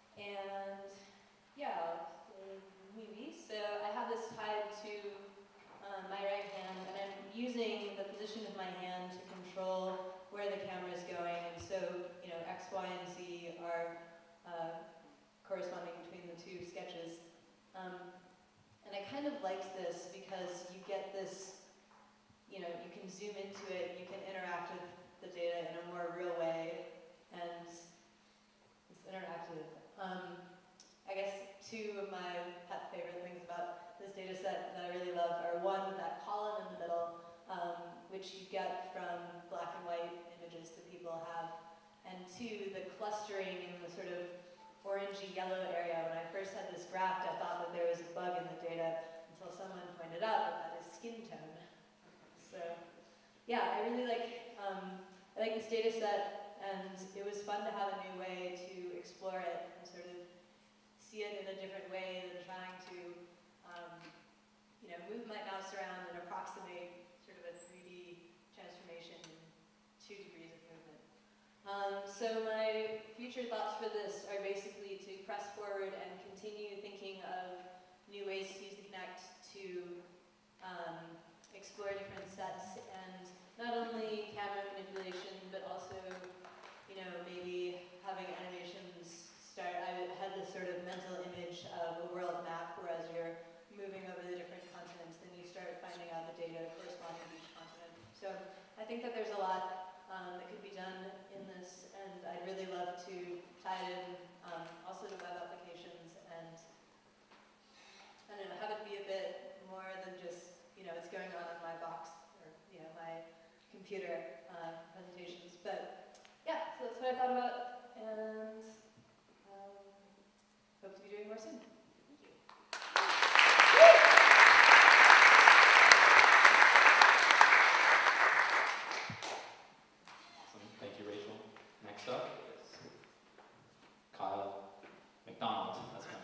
and yeah, maybe. So I have this tied to um, my right hand, and I'm using the position of my hand to control where the camera is going, and so, you know, X, Y, and Z are uh, corresponding between the two sketches. Um, and I kind of liked this because you get this, you know, you can zoom into it, you can interact with the data in a more real way, and it's interactive. Um, I guess two of my pet favorite things about this data set that I really love are one, that column in the middle, um, which you get from black and white images that people have, and two, the clustering in the sort of orangey yellow area. When I first had this graphed, I thought that there was a bug in the data until someone pointed out that that is skin tone. So, yeah, I really like, um, I like this data set, and it was fun to have a new way to explore it and sort of see it in a different way than trying to, um, you know, move my mouse around and approximate sort of a three D transformation in two degrees of movement. Um, so my future thoughts for this are basically to press forward and continue thinking of new ways to use the Kinect to um, explore different sets, and not only camera manipulation, but also, you know, maybe having animations start. I had this sort of mental image of a world map where as you're moving over the different continents, then you start finding out the data corresponding to each continent. So I think that there's a lot um, that could be done in this, and I'd really love to tie it in um, also to web applications, and I don't know, have it be a bit more than just, you know, it's going on in my box, or, you know, my computer uh, presentations. But yeah, so that's what I thought about, and um, hope to be doing more soon. Thank you. Awesome. Thank you, Rachel. Next up is Kyle McDonald. That's my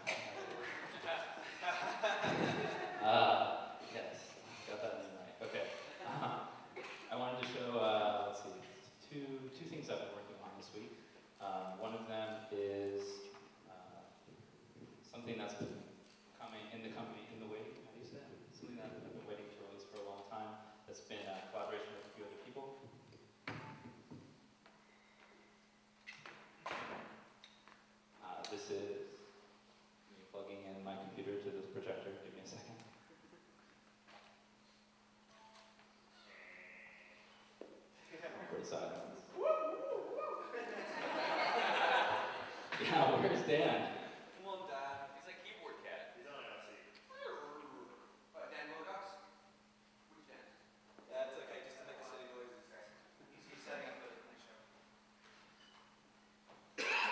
uh, yes, got that name right. Okay. Uh, I wanted to show, uh, let's see, two, two things I've been working on this week. Um, one of them is uh, something that's been coming in the company, in the waiting, how do you say it? Something that I've been waiting to release for a long time. That's been a collaboration with a few other people. Uh, this is me plugging in my computer to this projector. Give me a second. Awkward silence. Yeah, where's Dan? Come on, Dad. He's like keyboard cat. He's on I R C. Uh, Dan Wilcox? Which Dan? That's okay, just to make the city noises. He's, he's setting up the show.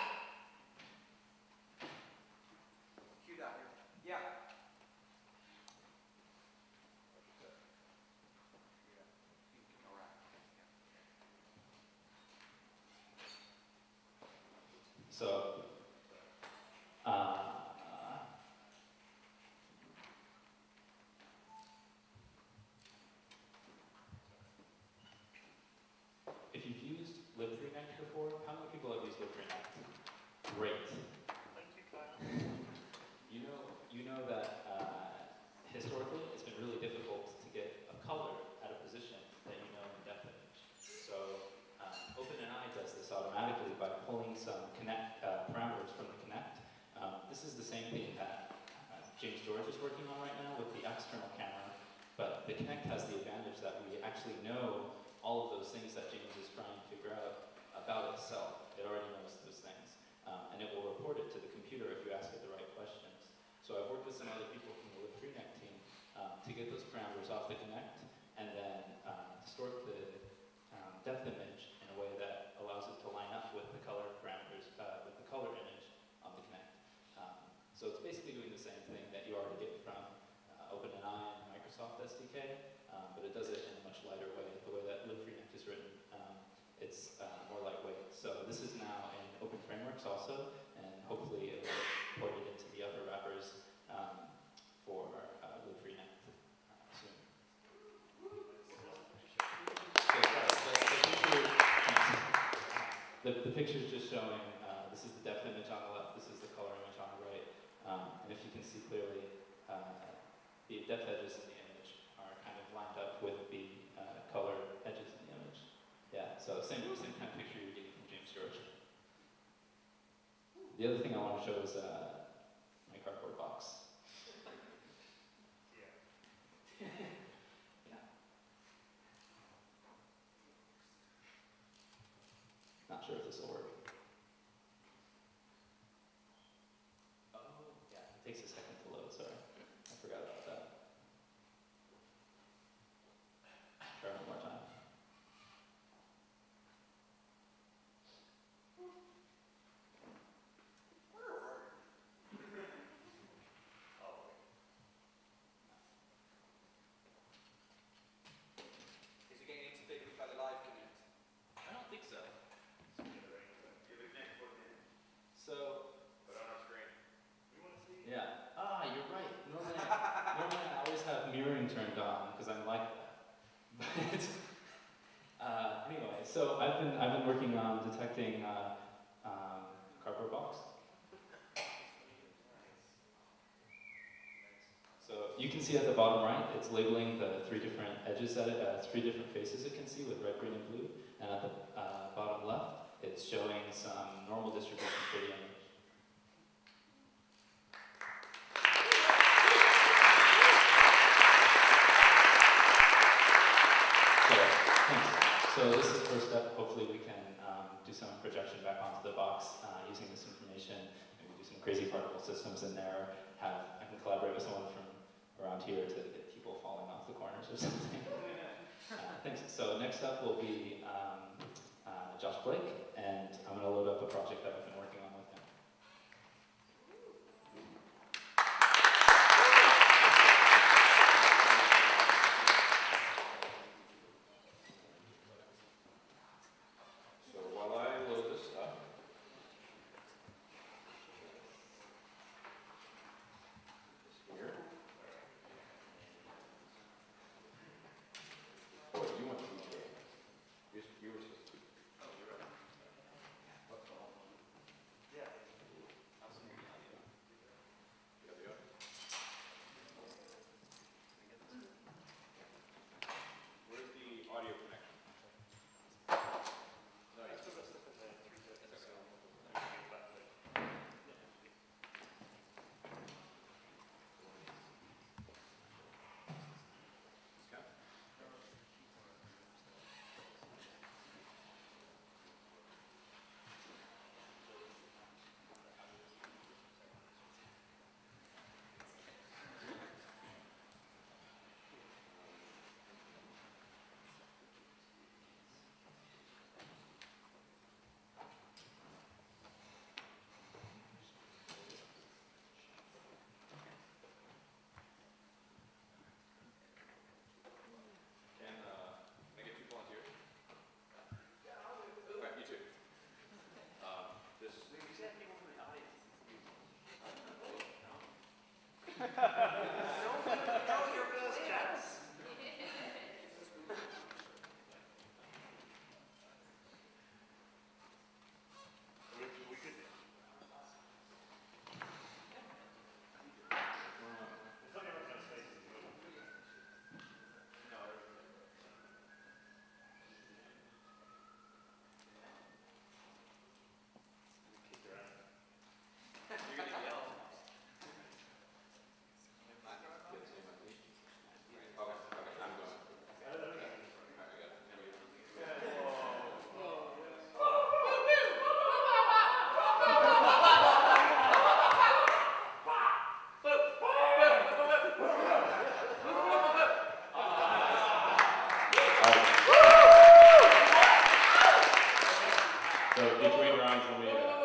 Great. Thank you, Kyle. You know, you know that uh, historically it's been really difficult to get a color at a position that you know in the depth image. So um, OpenAI does this automatically by pulling some Kinect uh, parameters from the Kinect. Um, this is the same thing that uh, James George is working on right now with the external camera, but the Kinect has the advantage that we actually know all of those things that James is trying to figure out about itself. It already knows those things, um, and it will report it to the computer if you ask it the right questions. So I've worked with some other people from the LibFreeNet team um, to get those parameters off the Kinect and then um, distort the um, depth image in a way that allows it to line up with the color parameters, uh, with the color image on the Kinect. Um, so it's basically doing the same thing that you already get from uh, OpenAI and Microsoft S D K, um, but it does it in a much lighter way, the way that LibFreeNet is written. Um, it's uh, more lightweight. So this is now in Open Frameworks also, and hopefully it will be ported into the other wrappers um, for uh, LibFreeNet uh, soon. So, sorry, the, the, picture, the, the picture is just showing, uh, this is the depth image on the left, this is the color image on the right, um, and if you can see clearly, uh, the depth edges in the image are kind of lined up with the uh, color edges in the image. Yeah, so same, same kind of picture you're getting from James George. The other thing I want to show is uh, my cardboard box. Yeah. Yeah. Not sure if this will work. Oh, yeah, it takes a second to load, sorry. I forgot about that. Try one more time. Is it getting interfered by the live Kinect? I don't think so. So, But on our screen. We want to see. yeah. Ah, you're right. Normally, normally I always have mirroring turned on because I'm like that. But uh, anyway, so I've been I've been working on detecting uh, um, cardboard box. So you can see at the bottom right, it's labeling the three different edges that it, uh, three different faces it can see with red, green, and blue. And at the uh, bottom left, it's showing some normal distribution for the image. So, thanks. So this is the first step. Hopefully we can um, do some projection back onto the box uh, using this information. Maybe do some crazy particle systems in there. Have I can collaborate with someone from around here to get people falling off the corners or something. uh, thanks. So next up will be um, uh, Josh Blake, and I'm going to load up a project that I've been working on with him. So while I load this up, here. Oh, you want to be here. You, you were supposed to be. Oh, you're right. So between rounds, let me. Uh,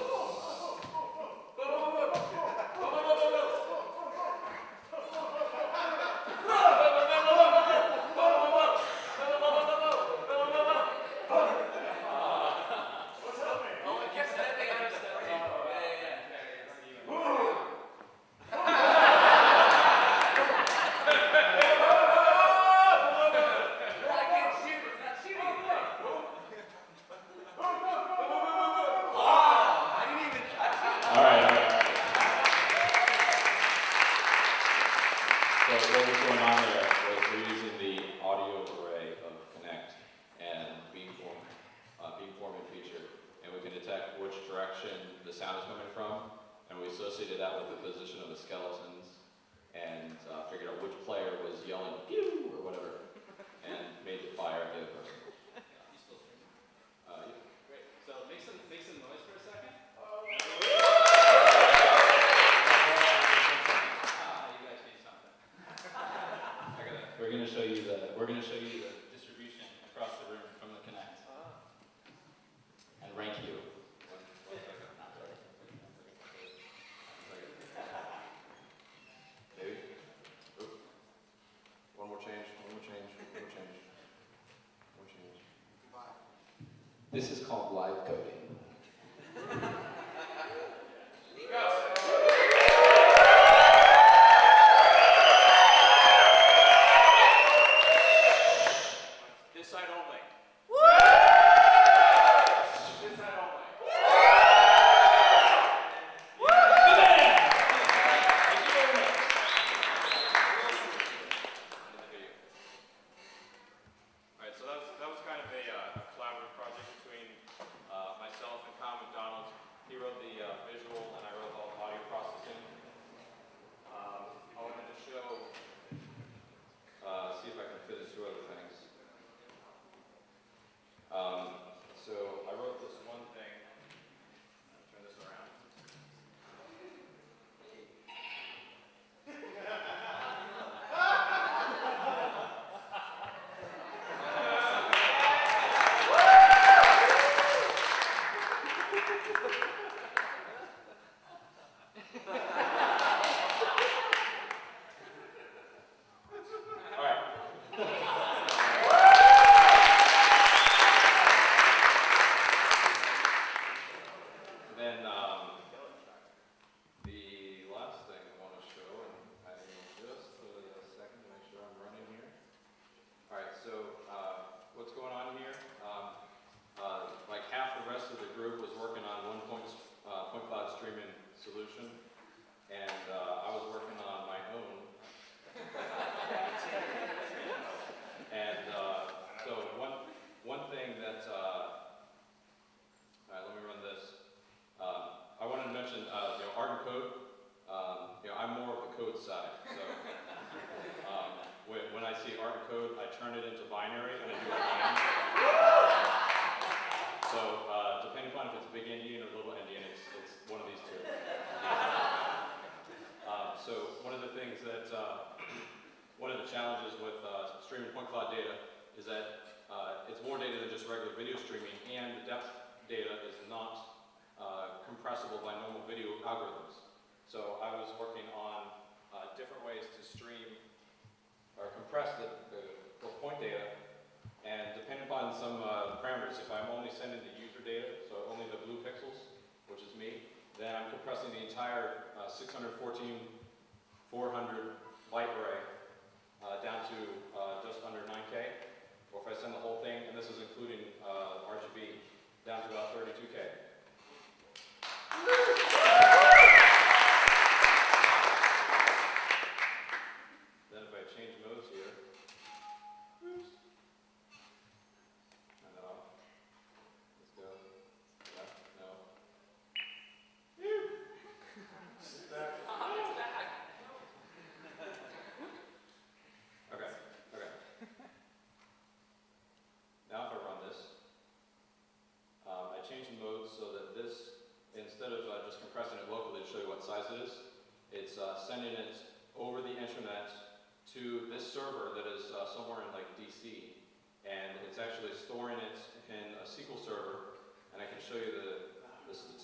This is called live coding. This side only. This side only. Alright, so that was, that was kind of a, uh, a collaborative project between uh, myself and Kyle McDonald. He wrote the uh, visual and I wrote all the audio processing. Um, I wanted to show, uh, see if I can fit in two other things. Um, so I wrote this one thing. I'll turn this around.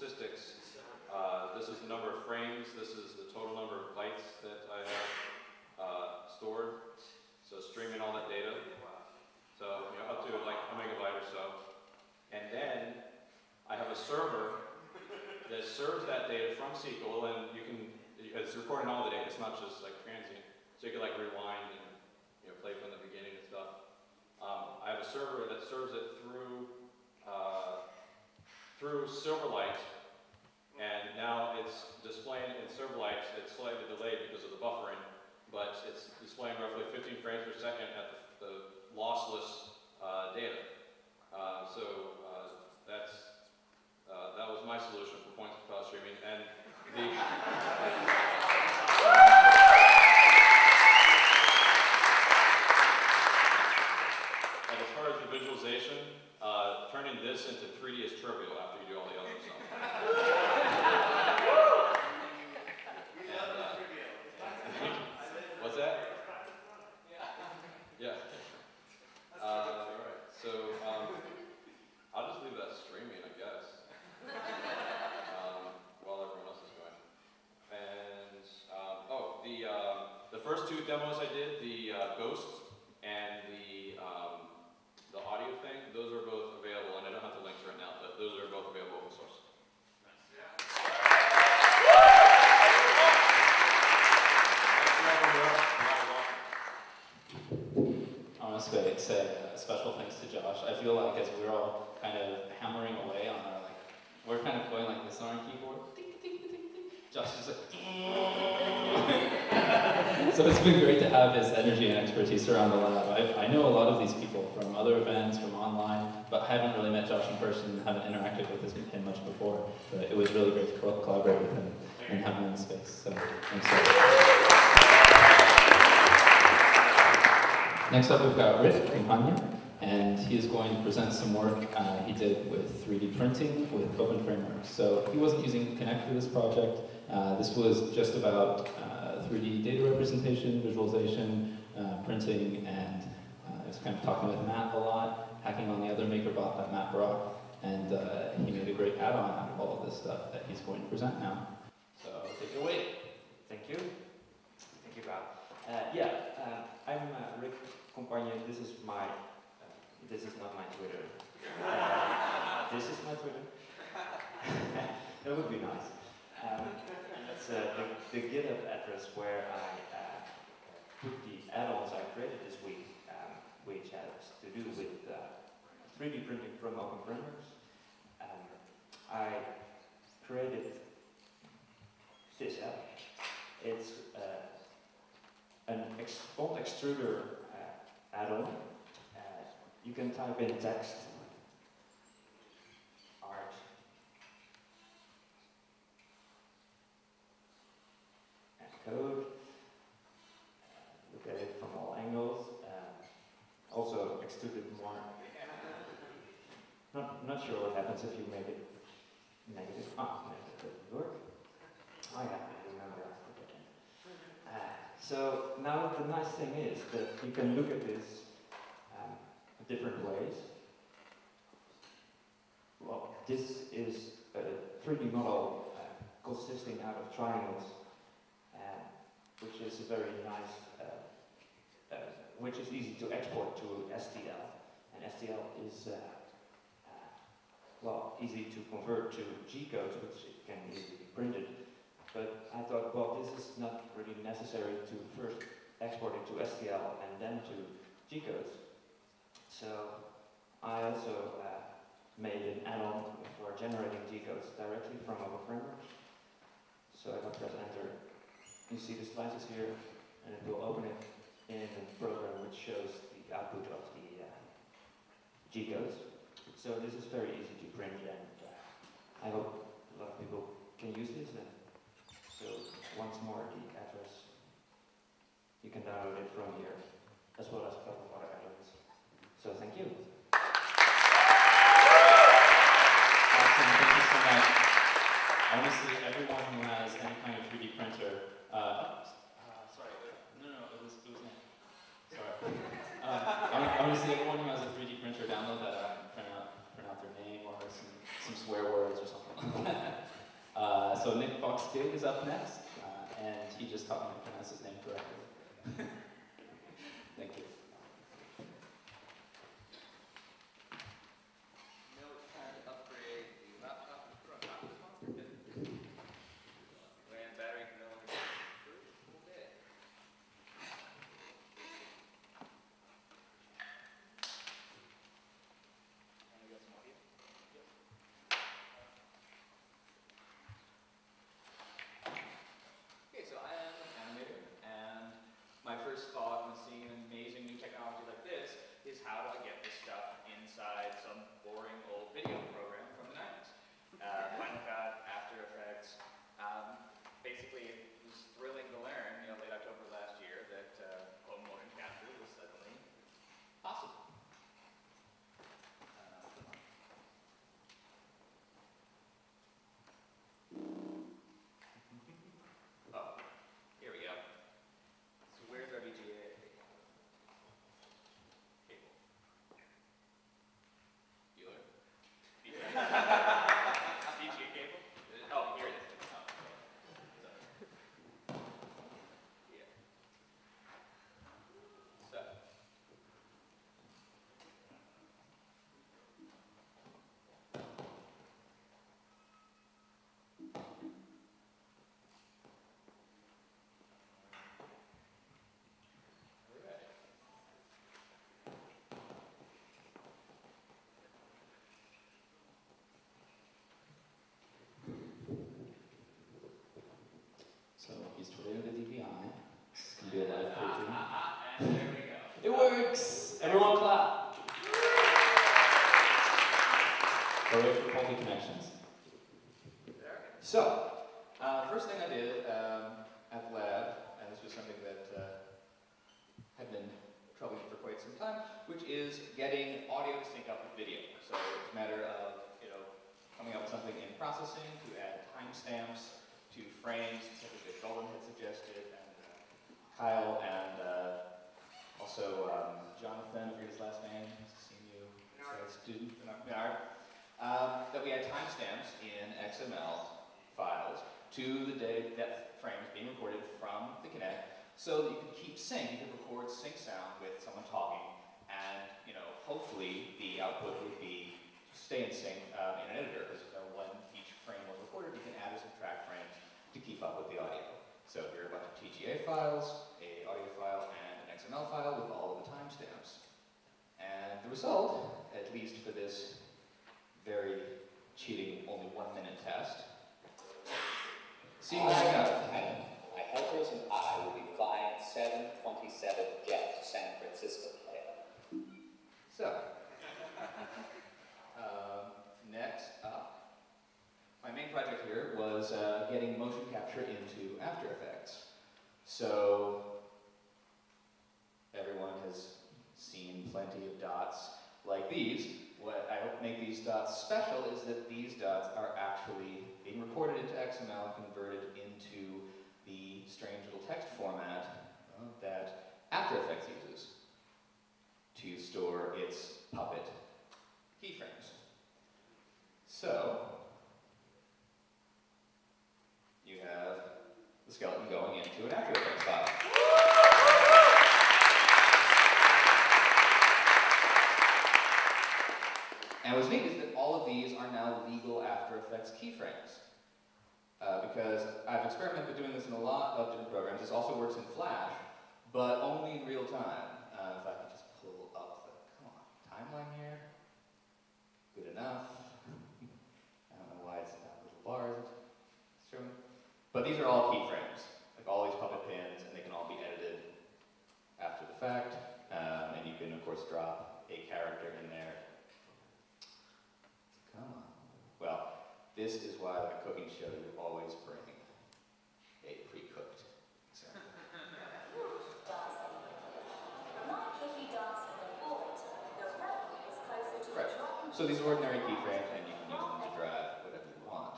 statistics. Uh, this is the number of frames. This is the total number of bytes that I have uh, stored. So streaming all that data. So you know, up to like a megabyte or so. And then I have a server that serves that data from S Q L, and you can, it's recording all the data. It's not just like transient. So you can like rewind and you know play from the beginning and stuff. Um, I have a server that serves it through uh, through Silverlight, and now it's displaying in Silverlight. It's slightly delayed because of the buffering, but it's displaying roughly fifteen frames per second at the, the lossless uh, data. Uh, so uh, that's uh, that was my solution for point cloud streaming, and the and as far as the visualization, uh, turning this into three D is trivial after you do all the other stuff. And, uh, what's that? Yeah. Uh, Alright, so um, I'll just leave that streaming, I guess, um, while everyone else is going. And, um, oh, the, uh, the first two demos I did, the uh, Ghost and the, um, the audio thing, those are both available, and I don't have the links right now, but those are both available open source. I want to say, say uh, special thanks to Josh. I feel like as we're all kind of hammering away on our, like, we're kind of going like this on our keyboard. Ding, ding, ding, ding. Josh is like, so it's been great to have his energy and expertise around the lab. I, I know a lot of these people from other events, from online, but I haven't really met Josh in person, haven't interacted with him much before. But it was really great to co collaborate with him and have him in the space. So thanks so much. Next up, we've got Rick Huijbers, and he is going to present some work uh, he did with three D printing with open frameworks. So he wasn't using Kinect for this project. Uh, this was just about uh, three D data representation, visualization, uh, printing, and uh, I was kind of talking with Matt a lot, hacking on the other MakerBot that Matt brought, and uh, he made a great add-on out of all of this stuff that he's going to present now. So take it away. Thank you. Thank you, Rob. Uh, yeah, uh, I'm uh, Rick Huijbers. This is my, uh, this is not my Twitter. Uh, this is my Twitter. That would be nice. Um, it's uh, the, the GitHub address where I uh, put the add-ons I created this week, um, which has to do with uh, three D printing from open frameworks. Um, I created this app. It's uh, an ex font extruder uh, add-on. Uh, you can type in text, art, and code. Uh, look at it from all angles. Uh, also extruded more. Not, not sure what happens if you make it negative. Ah, no, that doesn't work. Oh yeah, I remember after the end. Uh, so now the nice thing is that you can look at this um, different ways. Well, this is a three D model uh, consisting out of triangles, uh, which is a very nice, uh, uh, which is easy to export to S T L, and S T L is uh, uh, well easy to convert to G code, which can easily be printed. But I thought, well, this is not really necessary to first export it to S T L and then to G codes. So I also uh, made an add-on for generating G codes directly from open frameworks. So if I press enter, you see the slices here, and it will open it in a program which shows the output of the uh, G codes. So this is very easy to print, and uh, I hope a lot of people can use this. And so once more, the address, you can download it from here, as well as a couple of other add-ons. So thank you. Awesome, thank you so much. Honestly, everyone who has any kind of three D printer, uh, uh, sorry, no, no, it was, it was me. Sorry. Uh, I want to see everyone who has a three D printer download that app and print out, print out their name or some, some swear words or something like that. Gig is up next, uh, and he just taught me to pronounce his name correctly. Thank you. Mill is trying to upgrade the laptop in front of this monster. Land battery can no longer be for a little bit. And we got some audio. Okay, so I am an animator, and my first thought when seeing an amazing new technology like this is how do I get this stuff inside some boring old video program from the nineties? Uh, Final Cut, After Effects. Um, basically, it was thrilling to learn, you know, late October last year that uh, home motion capture was suddenly possible. Uh, oh, here we go. So where's our V G A cable? Bueller? V G A cable? Oh, here it is. Oh. So. Here. So. Alright. So he's twirling the D V I. This is going to be a live preview. And there we go. It works! Everyone clap! Hooray for faulty connections. So, uh, first thing I did um, at the lab, and this was something that uh, had been troubling me for quite some time, which is getting audio to sync up with video. So it's a matter of, you know, coming up with something in processing to add timestamps to frames, something that Golden had suggested, and uh, Kyle, and uh, also um, Jonathan, I forget his last name, nice to see you, grad student, Menard, um, that we had timestamps in X M L files to the day depth frames being recorded from the Kinect, so that you could keep sync. You could record sync sound with someone talking, and you know, hopefully the output would be stay in sync um, in an editor, because uh, when each frame was recorded, you can add or subtract frames to keep up with the audio. So here are a bunch of T G A files, a audio file, and an X M L file with all of the timestamps. And the result, at least for this very cheating only one minute test, seemed to hang out. My helpers and I will be flying seven twenty-seven jet to San Francisco today. So, um, next up, my main project here was uh, getting motion capture into After Effects. So, everyone has seen plenty of dots like these. What I hope make these dots special is that these dots are actually being recorded into X M L and converted into the strange little text format uh, that After Effects uses to store its puppet keyframes. So, you have the skeleton going into an After Effects file. And what's neat is that all of these are now legal After Effects keyframes. Uh, because I've experimented with doing this in a lot of different programs. This also works in Flash, but only in real time. Uh, if I can just pull up the, come on, timeline here. Good enough. I don't know why it's that little bar isn't showing. But these are all keyframes. Like all these puppet pins, and they can all be edited after the fact. Um, and you can, of course, drop a character in there. Come on. Well, this is why, like a cooking show, you always bring a pre-cooked example. Right. So these are ordinary keyframes, and you can use them to drive whatever you want.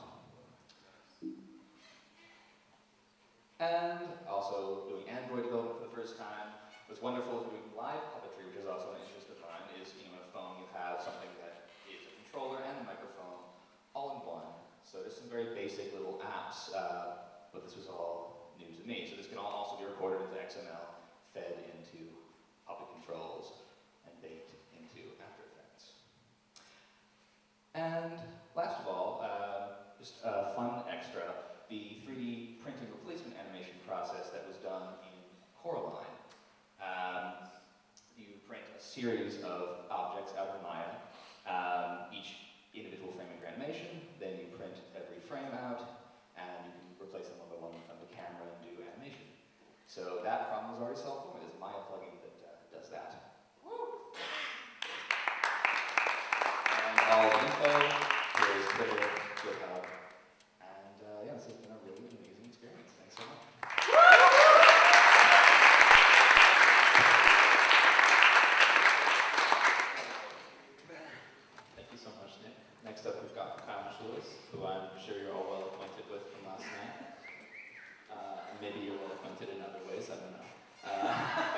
And also doing Android development for the first time. What's wonderful is doing live puppetry, which is also an interest of mine, is, you know, on a phone you have something that is a controller and a microphone all in one. So there's some very basic little apps uh, but this was all new to me. So this can all also be recorded into X M L, fed into public controls, and baked into After Effects. And last of all, uh, just a fun extra, the three D printing replacement animation process that was done in Coraline. Um, you print a series of objects out of Maya, um, each individual frame of your animation, then you print every frame out, and you can replace them one by one in front of the camera and do animation. So that problem was already solved for me. There's a Maya plugin that uh, does that. Woo! And all the info, here's Twitter, GitHub, and uh, yeah, this has been a really amazing experience. Thanks so much. Thank you so much, Nick. Next up, we've got Kyle Schultz, who I'm sure you're all well acquainted with from last night. Uh, and maybe you're well acquainted in other ways, I don't know. Uh,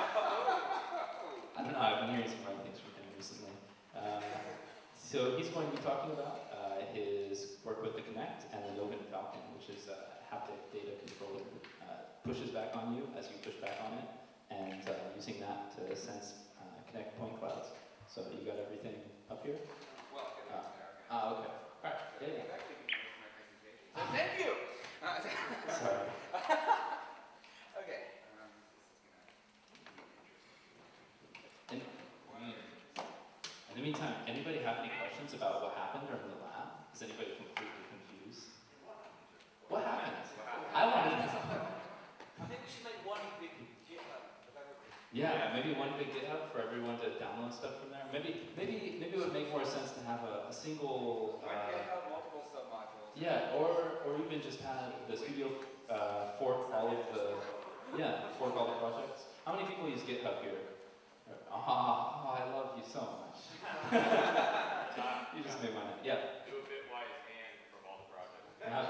I don't know, I've been hearing some fun things from him recently. Uh, so he's going to be talking about uh, his work with the Kinect and the Novan Falcon, which is a haptic data controller. Uh, pushes back on you as you push back on it, and uh, using that to sense uh, Kinect point clouds. So you got everything up here? Well, good Ah, okay. ah, okay. All right, yeah, yeah. I've actually been most of my presentation. So thank you! Uh, Sorry. okay. Um, this is gonna be interesting. In, mm. in the meantime, anybody have any questions about what happened during the lab? Is anybody completely confused? What happened? I wanted to know. I think we should make one big GitHub of everything. Yeah, maybe one big GitHub for everyone to download stuff from there. Maybe, maybe, maybe it would make more sense to have a, a single. One Uh, GitHub, multiple submodules. yeah, or or even just have the studio uh, fork all of the yeah fork all the projects. How many people use GitHub here? Ah, oh, I love you so much. You just made mine. Yeah. Do a bitwise and from all the projects.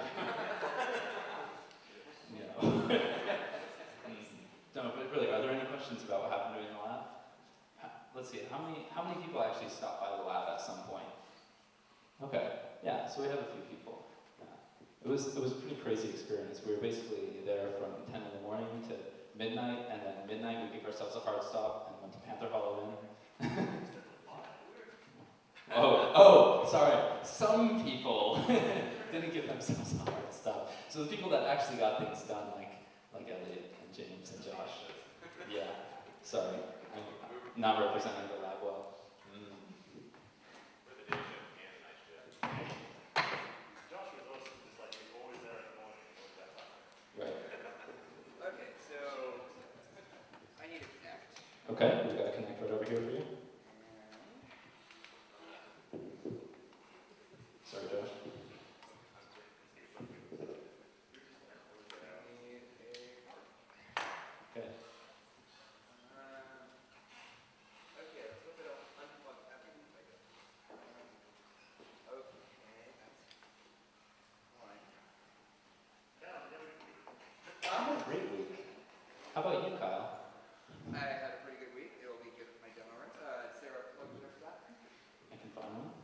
No. No, but really, are there any questions about what happened during the lab? Ha- Let's see, how many how many people actually stopped by the lab at some point? Okay, yeah, so we have a few people. Yeah. It was it was a pretty crazy experience. We were basically there from ten in the morning to midnight, and then midnight we gave ourselves a hard stop and went to Panther Hollow Inn. Oh, oh, sorry. Some people didn't give themselves a hard stop. So the people that actually got things done, like like Elliot and James and Josh. Yeah, sorry. I'm not representing the lab well. Mm. For the day shift and night shift. Josh was also just like, he's always there in the morning, always that time. Right. Okay, so I need a Kinect. Okay, we've got a Kinect right over here for you. Sorry, Josh. Okay. Um, okay, let's look at unplug everything. Um, okay, that's fine. I'm a great week. How about you, Kyle? I had a pretty good week. It'll be good for my demo runs. Uh, is there a plug for that? I can find one.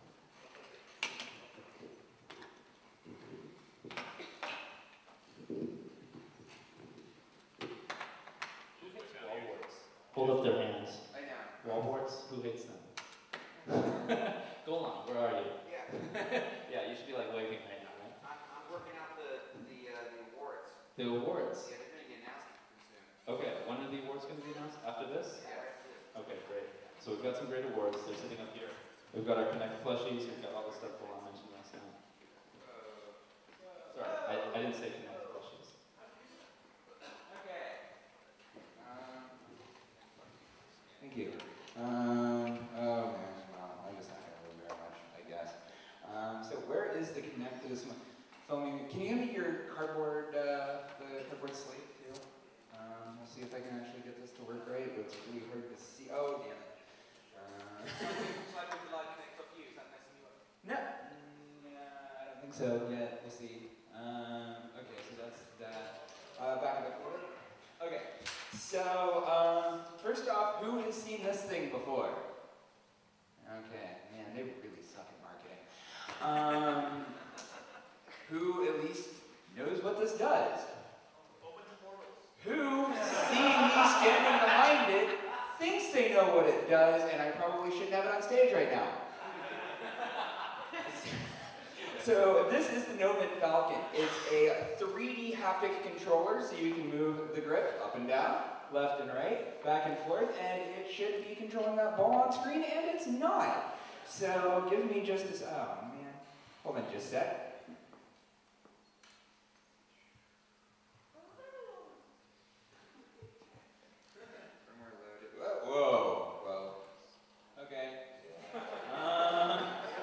Who hates wallboards? Hold up their hands. I know. Wallboards? Who hates them? Go along, where are you? Yeah. Yeah, you should be like waving right now, right? I'm, I'm working out the the uh, the awards. The awards. Yeah, they're gonna be announced pretty soon. Okay, when are the awards going to be announced? After this? Yeah, right after this. Okay, great. So we've got some great awards. They're sitting up here. We've got our Kinect plushies. We've got all the stuff Milan mentioned last night. Sorry, I, I didn't say Kinect plushies. Okay. Um, Thank you. Um, oh man, well, I guess not gonna really very much, I guess. Um, so where is the Kinect that is filming? Can you hand me your cardboard, uh, the cardboard slate too? Um, we'll see if I can actually get this to work right, but it's really hard to see. Oh, damn it. Uh, Should I move the light Kinect off you? Is that messing you up? no, mm, uh, I don't think so yet. We'll see. Um, okay, so that's that. Uh, back it up a little bit. Okay, so um, first off, who has seen this thing before? Okay, man, they really suck at marketing. Um, who at least knows what this does? who, seeing me standing behind it, thinks they know what it does, and I probably shouldn't have it on stage right now. So this is the Novent Falcon. It's a three D haptic controller, so you can move the grip up and down, left and right, back and forth, and it should be controlling that ball on screen, and it's not. So give me just this, oh man, hold on just a sec. Whoa, whoa, whoa. Okay. Um,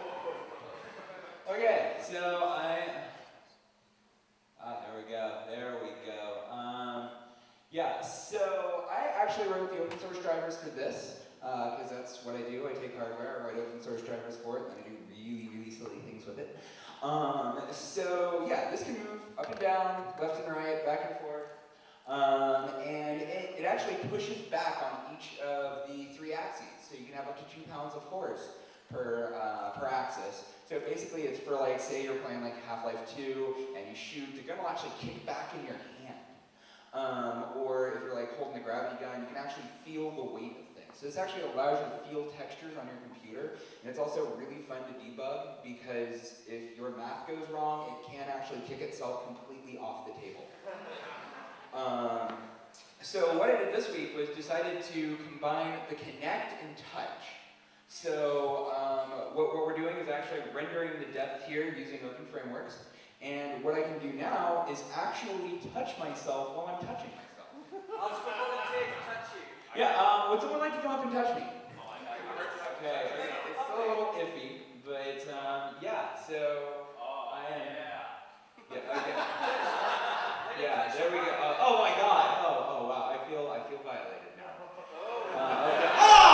okay, so I, ah, there we go, there we go. Um, yeah, so I actually wrote the open source drivers for this, because uh, that's what I do. I take hardware, I write open source drivers for it, and I do really, really silly things with it. Um, so yeah, this can move up and down, left and right, back and forth. Um, and it, it actually pushes back on each of the three axes, so you can have up to two pounds of force per, uh, per axis. So basically it's for, like, say you're playing like Half-Life two and you shoot, the gun will actually kick back in your hand. Um, or if you're like holding a gravity gun, you can actually feel the weight of things. So this actually allows you to feel textures on your computer, and it's also really fun to debug because if your math goes wrong, it can actually kick itself completely off the table. Um, so what I did this week was decided to combine the Kinect and touch. So um, what, what we're doing is actually rendering the depth here using open frameworks. And what I can do now is actually touch myself while I'm touching myself. I'll just volunteer to touch you. Yeah, um, would someone like to come up and touch me? Okay, it's still a little iffy, but um, yeah, so I am. Yeah, okay. Yeah, there we go. Uh, oh my God! Oh, oh wow! I feel, I feel violated now. Uh, okay.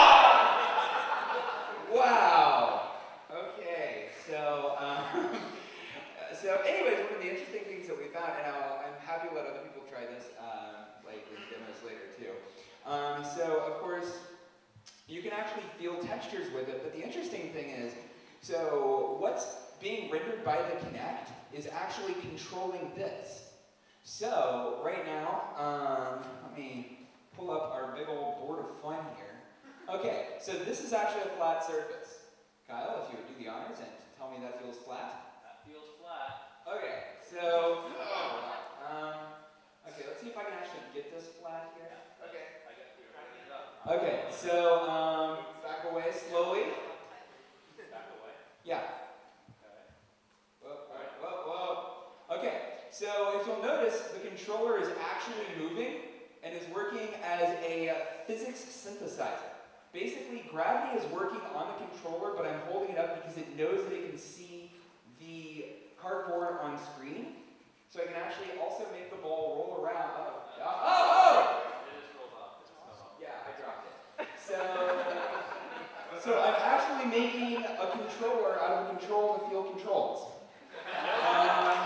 Oh! Wow. Okay. So, um, so, anyways, one of the interesting things that we found, and I'll, I'm happy to let other people try this, um, like in demos later too. Um, so, of course, you can actually feel textures with it. But the interesting thing is, so what's being rendered by the Kinect is actually controlling this. So, right now, um, let me pull up our big old board of fun here. Okay, so this is actually a flat surface. Kyle, if you would do the honors and tell me that feels flat. That feels flat. Okay, so, um, okay, let's see if I can actually get this flat here. Okay. I got you. It up. Okay, so, um, back away slowly. Back away. Yeah. Okay. Whoa, whoa, whoa, whoa. Okay. So if you'll notice, the controller is actually moving and is working as a physics synthesizer. Basically, gravity is working on the controller, but I'm holding it up because it knows that it can see the cardboard on screen. So I can actually also make the ball roll around. Oh, oh, oh! It just rolled off. It just fell off. Yeah, I dropped it. So, so I'm actually making a controller out of control to feel controls. Um,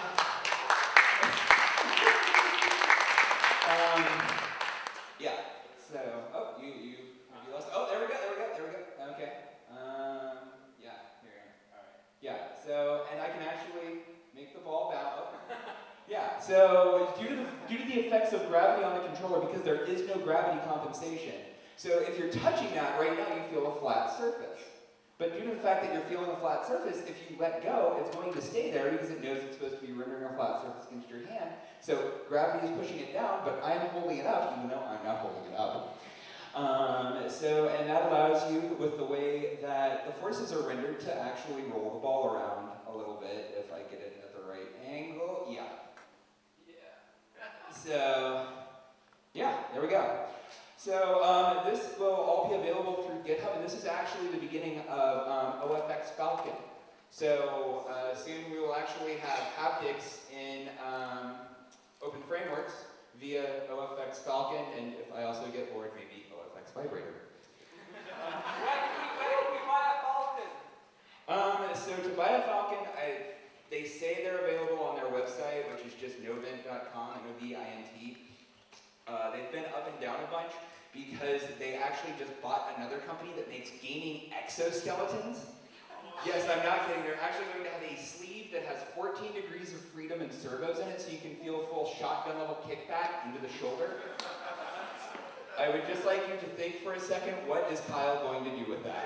Um, yeah, so, oh, you, you, you lost, oh, there we go, there we go, there we go, okay, um, yeah, here we go, alright, yeah, so, and I can actually make the ball bounce, yeah, so, due to, the, due to the effects of gravity on the controller, because there is no gravity compensation, so if you're touching that right now, you feel a flat surface. But due to the fact that you're feeling a flat surface, if you let go, it's going to stay there because it knows it's supposed to be rendering a flat surface against your hand. So gravity is pushing it down, but I'm holding it up, even though I'm not holding it up. Um, so, and that allows you, with the way that the forces are rendered, to actually roll the ball around a little bit, if I get it at the right angle. Yeah. Yeah. So, yeah, there we go. So um, this will all be available through GitHub, and this is actually the beginning of um, O F X Falcon. So uh, soon we will actually have haptics in um, open frameworks via O F X Falcon, and if I also get bored, maybe O F X Vibrator. Where can we buy a Falcon? Um, so to buy a Falcon, I, they say they're available on their website, which is just novint dot com, N O V I N T. Uh, they've been up and down a bunch because they actually just bought another company that makes gaming exoskeletons. Yes, I'm not kidding. They're actually going to have a sleeve that has fourteen degrees of freedom and servos in it, so you can feel full shotgun level kickback into the shoulder. I would just like you to think for a second, what is Kyle going to do with that?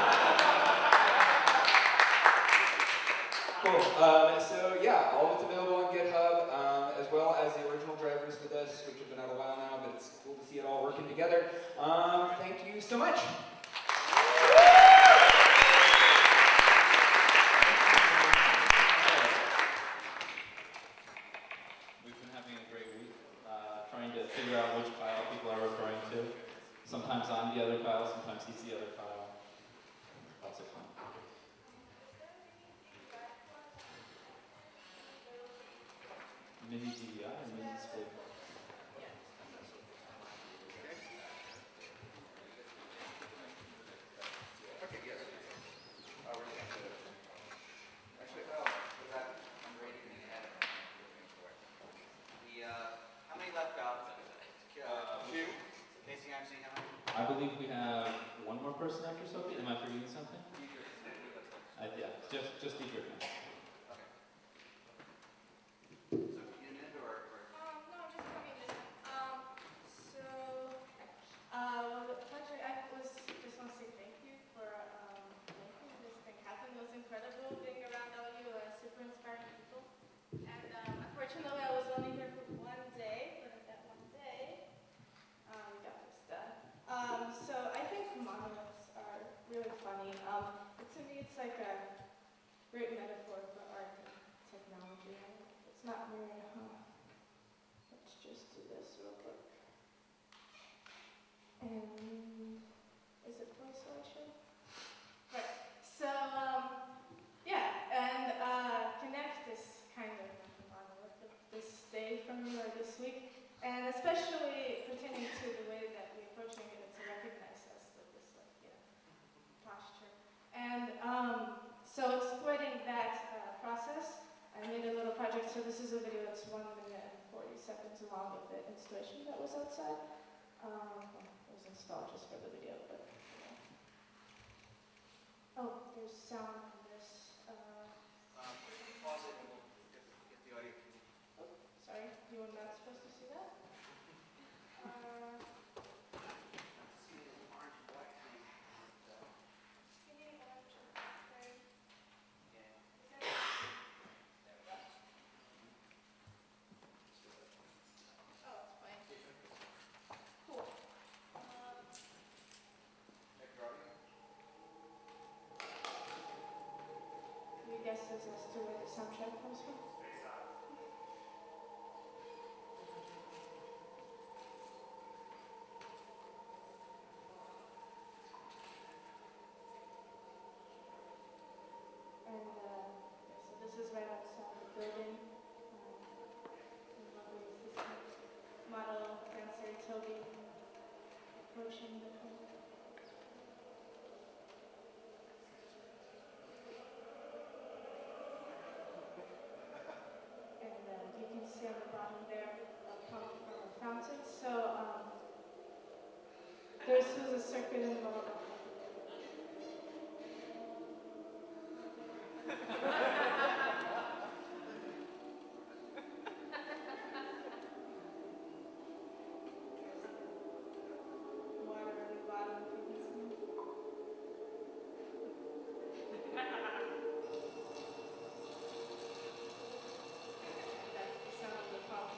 Cool. Um, so yeah, all of it's available on GitHub, um, as well as the original drivers for this, which have been out a while now, but it's cool to see it all working together. Um, thank you so much. We've been having a great week, uh, trying to figure out which Kyle people are referring to. Sometimes I'm the other Kyle, sometimes he's the other Kyle. Lots of fun. Mini D V I and mini split. Okay, yes. Uh, we're going to actually, oh, with that, I'm ready to add it. The, uh, how many left out? Uh, two. Casey, I'm seeing how many? I believe we have one more person after Sophie. Am I forgetting something? Uh, yeah, just just Diederick. Okay. So, unit or, or? Um, no, just coming in. Um, so, uh, actually, I was just want to say thank you for um, making this thing happen. It was incredible being around all you uh, super inspiring people. And um, unfortunately, I was only here for one day, but that one day, um, we got this done. Um, so I think monoliths are really funny. Um, but to me, it's like a great metaphor for art and technology. It's not mirrored, huh? Let's just do this real quick. And is it voice selection? Right. So um, yeah, and uh, Kinect is kind of like a monolith of this day for me or this week, and especially pertaining to the way that we're approaching it to recognize us with this like you know posture. And um, so exploiting that uh, process, I made a little project. So this is a video that's one minute and forty seconds long of the installation that was outside. Um, well, it was installed just for the video, but yeah. Oh, there's sound on this. Uh, Um, pause it and we'll get, get the audio. oh, sorry, you were not supposed to see that? Uh, See the orange and black thing. you need orange and black, right? Yeah. Is that there we go. Oh, it's fine. Cool. Um, Check your audio. Any guesses as to where the soundtrack comes from? And uh, yeah, so this is right outside the building. Um, and lovely assistant model dancer Toby approaching the phone. And uh, you can see on the bottom there a pump from a fountain. So um, this was a circuit involved. Water on the bottom, if you can see. That's the sound of the pump.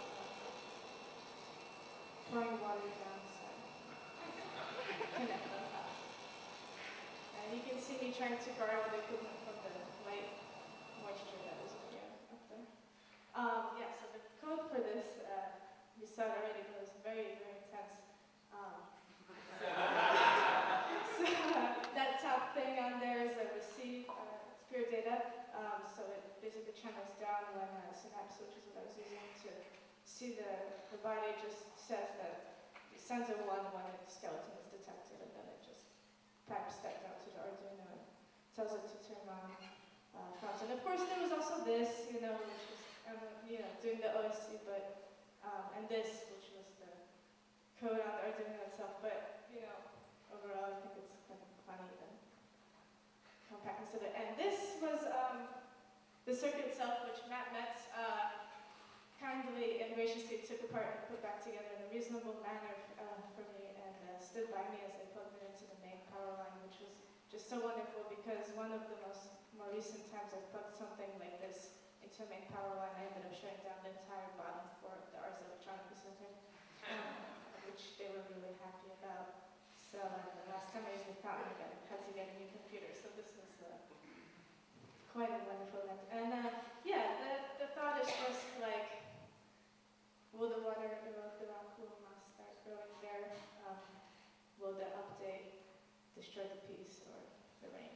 Pouring water down the side. Connect on top. And you can see me trying to guard the equipment from the light moisture that was appearing up there. Um, yeah, so the code for this, uh, you saw it already, but it was very, very intense. Um, so, so uh, that top thing on there is a receive, uh, it's pure data. Um, so it basically channels down when uh, Synapse, which is what I was using to see the, the body, just says that it sends a one when a skeleton is detected, and then it just pipes that down to the Arduino and tells it to turn on uh, fountain. Of course, there was also this, you know, which was um, you know doing the O S C, but um, and this, which was the code on the Arduino itself. But you know, overall, I think it's kind of funny and compact instead of. And this was um, the circuit itself, which Matt Metz uh, kindly and graciously took apart and put back together in a reasonable manner uh, for me, and uh, stood by me as I plugged it into the main power line, which was just so wonderful because one of the most more recent times I plugged something like this into a main power line, I ended up shutting down the entire bottom floor of the Ars Electronica Center, um, which they were really happy about. So uh, the last time I used the fountain, I got, had to get a new computer, so this was uh, quite a wonderful event. And uh, yeah, the, the thought is just like, will the water erode the rock? Will moss start growing there? Um, will the update destroy the peace or the rain?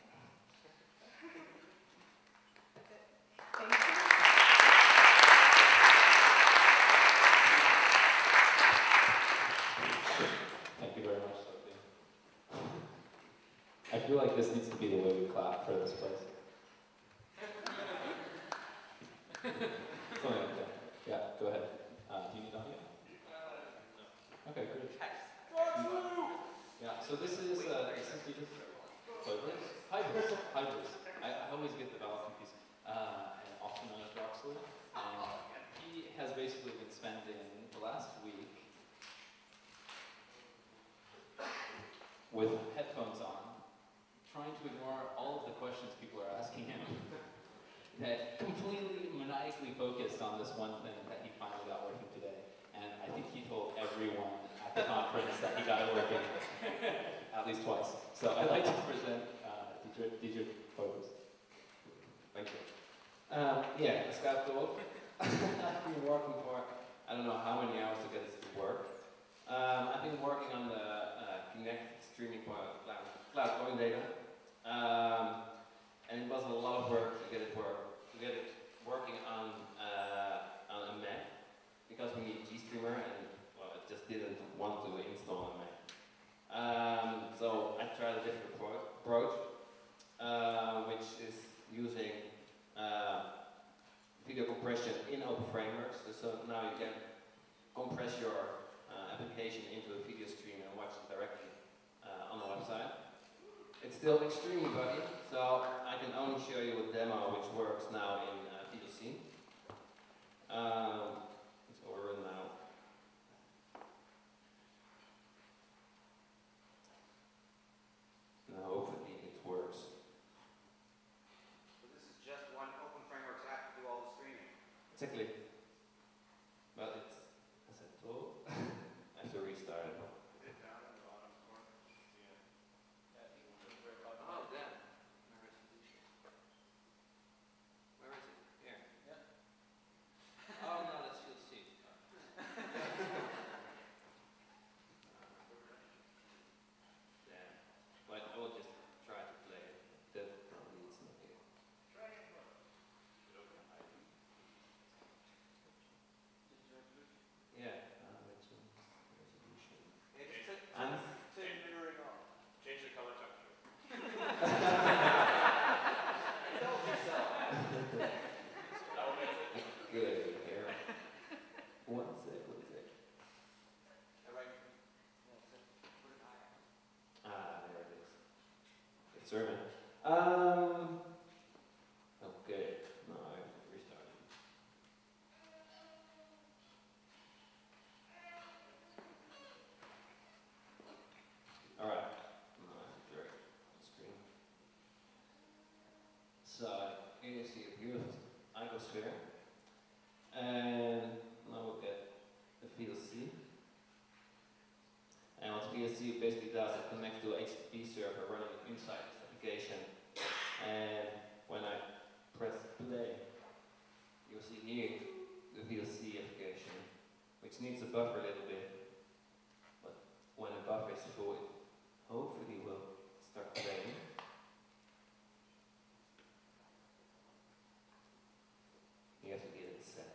That's it. Thank you. Thank you very much, Sophie. I feel like this needs to be the way we clap for this place. Something like that. Yeah, go ahead. Uh, do you need audio? Okay, great. Yeah, so this is uh, this is Diederick Huijbers. Huijbers. Huijbers. I, I always get the vowel confused. Uh, and often known as Roxley. Um, he has basically been spending the last week with headphones on, trying to ignore all of the questions people are asking him. That completely maniacally focused on this one thing that he finally got working today. And I think he told everyone at the conference that he got it working at least twice. So I'd like to present uh, Diederick Huijbers. Thank you. Um, yeah, it's got gold. I've been working for, I don't know how many hours to get this to work. Um, I've been working on the uh, Kinect streaming point, cloud, cloud point data. Um, and it was a lot of work to get it work, to get it working on uh, on a Mac, because we need GStreamer, and well, it just didn't want to install on a Mac. Um, so I tried a different approach, uh, which is using uh, video compression in Open Frameworks. So, so now you can compress your uh, application into a video stream and watch it directly uh, on the website. It's still extremely buggy, so I can only show you a demo which works now in uh, P D C. Um, it's overrun now. Now hopefully it works. So this is just one Open Frameworks app to do all the streaming? Exactly. But it's, as I told, I have to restart it. Oh, damn. My resolution. Where is it? Here. Yeah. Oh, no, that's you'll see. Damn. But I will just try to play it. That probably is not good. Try it. Yeah. Uh, resolution. Yeah, just turn, And turn the mirroring off. Change the color temperature. Indulge yourself. good here. One sec, one sec. Alright. Put an eye on. Ah, there it is. Good sermon. Um. Okay. No, I have to restart it. All right. No, I have to drag the screen. So here you see a beautiful icosphere, and now we'll get the V L C. And what V L C basically does, it connects to a H T T P server running inside this application. And when I press play, you'll see here the V L C application, which needs to buffer a little bit. But when the buffer is full, it hopefully will start playing. You have to get it set.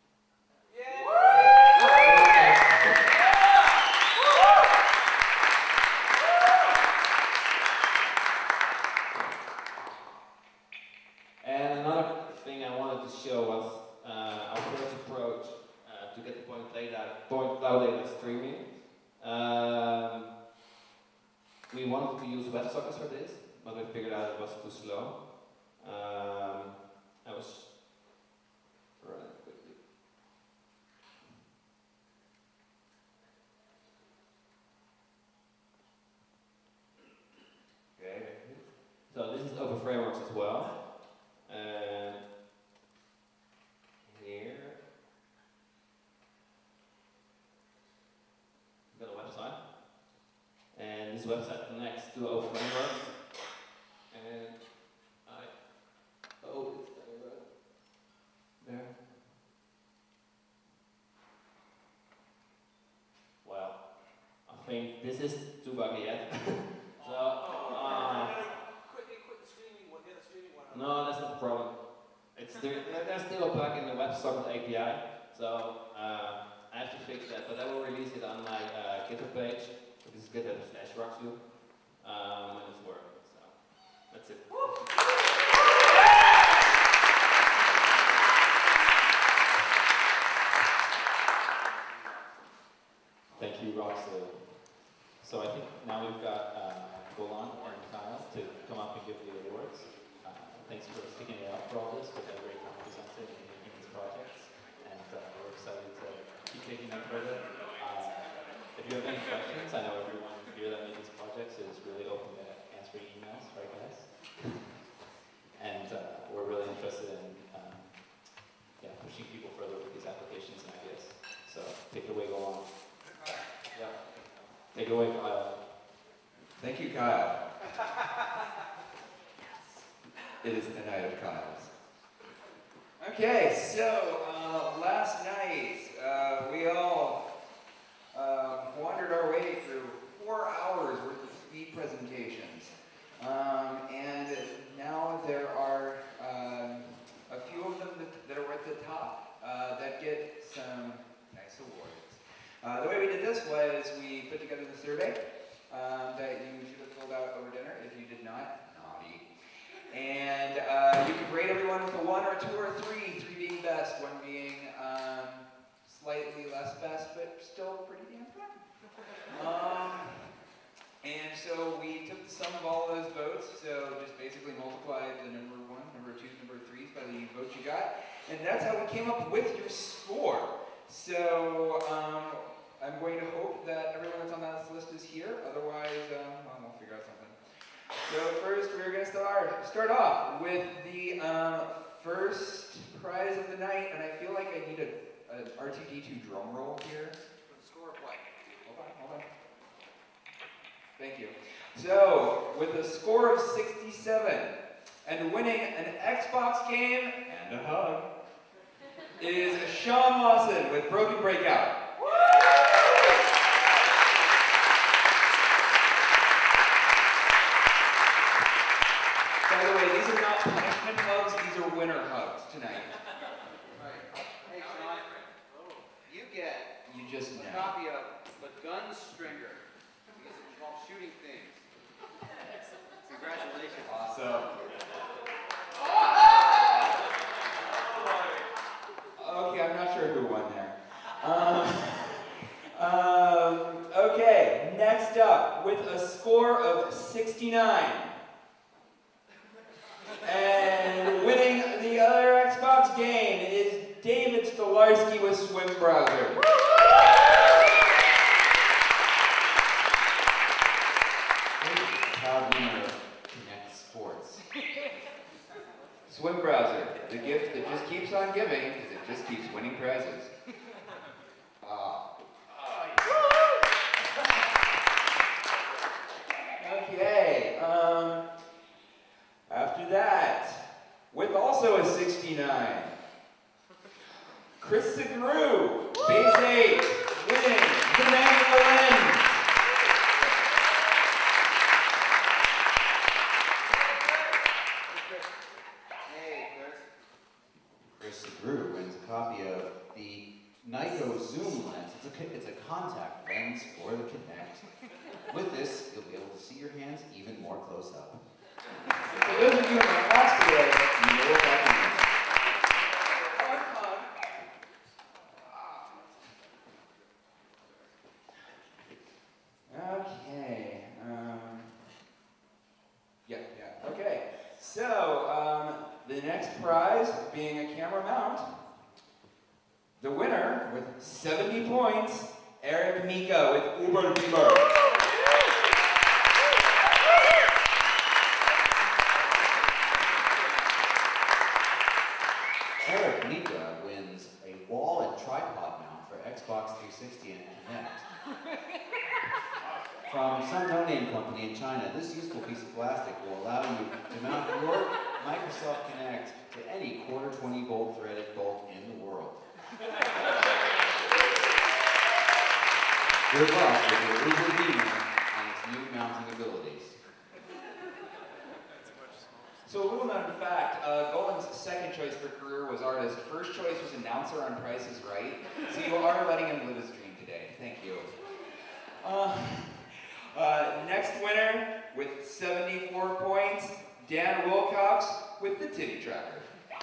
And another thing I wanted to show was uh, our first approach uh, to get the point cloud data, point cloud data streaming. Um, we wanted to use WebSockets for this, but we figured out it was too slow. Um, I was running quickly. Okay. So this is open frameworks as well. And here we've got a website. And this website connects to open frameworks. And I oh it's there. There. Well, I think this is too buggy yet. So uh, no, that's not the problem. It's there, there's still a bug in the WebSocket A P I, so uh, I have to fix that. But I will release it on my uh, GitHub page. This is GitHub slash Roxu, um, when it's working. So that's it. Thank you, Roxu. So I think now we've got uh, Golan and Kyle to come up and give the awards. Uh, thanks for sticking it out for all this, but they're great represented in making these projects, and uh, we're excited to keep taking them further. Uh, if you have any questions, I know everyone here that made these projects is really open to answering emails, right guys? And uh, we're really interested in um, yeah, pushing people further with these applications and ideas. So take it away, Golan. Yeah. Take it away, Kyle. Thank you, Kyle. It is the night of Kyle's. Okay, so uh, last night uh, we all uh, wandered our way through four hours worth of speed presentations. Um, and now there are um, a few of them that, that are at the top uh, that get some nice awards. Uh, the way we did this was we put together the survey um, that you should have filled out over dinner. If you did not, naughty. And uh, you could rate everyone with a one or a two or a three, three being best, one being um, slightly less best, but still pretty damn fun. Um, and so we took the sum of all those votes, so just basically multiplied the number one, number two, number threes by the votes you got, and that's how we came up with your score. So um, I'm going to hope that everyone that's on that list is here. Otherwise, um, well, we'll figure out something. So first, we're going to start start off with the um, first prize of the night, and I feel like I need a, an R two D two drum roll here. Score of what? Hold on, hold on. Thank you. So, with a score of sixty-seven and winning an Xbox game and a hug, is Sean Lawson with Broken Breakout. By the way, these are not punishment hugs, these are winner hugs tonight. Right. Hey, Sean, you get You just a know. copy of The Gun Stringer, because it involves shooting things. Congratulations. Awesome. Okay, I'm not sure who won there. Um, um, okay, next up, with a score of sixty-nine. And winning the other Xbox game is David Stolarski with Swim Browser. Proud winner of Kinect Sports. Swim Browser, the gift that just keeps on giving because it just keeps winning prizes. Ah. Okay, um, after that, with also a sixty-nine, Chris Sugrue, base eight, winning the Manual Lens. Chris Sugrue wins a copy of the Nyko Zoom lens. It's a, it's a contact lens for the Kinect. With this, you'll be able to see your hands even more close up. For those of you in my class today, you know what that means. Okay. Um, yeah, yeah. Okay. So, um, the next prize camera mount. The winner with seventy points, Eric Mika with Uber Beaver. Eric Mika wins a wall and tripod mount for Xbox three sixty and Kinect. From some no-name company in China, this useful piece of plastic will allow you to mount your Microsoft Kinect to any quarter twenty volt threaded bolt in the world. Good luck with your Uber Beamer and its new mounting abilities. So a little known fact, uh, Golan's second choice for career was artist. First choice was announcer on Price is Right. So you are letting him live his dream today. Thank you. Uh, uh, next winner with seventy-four points, Dan Wilcox with the Titty Tracker.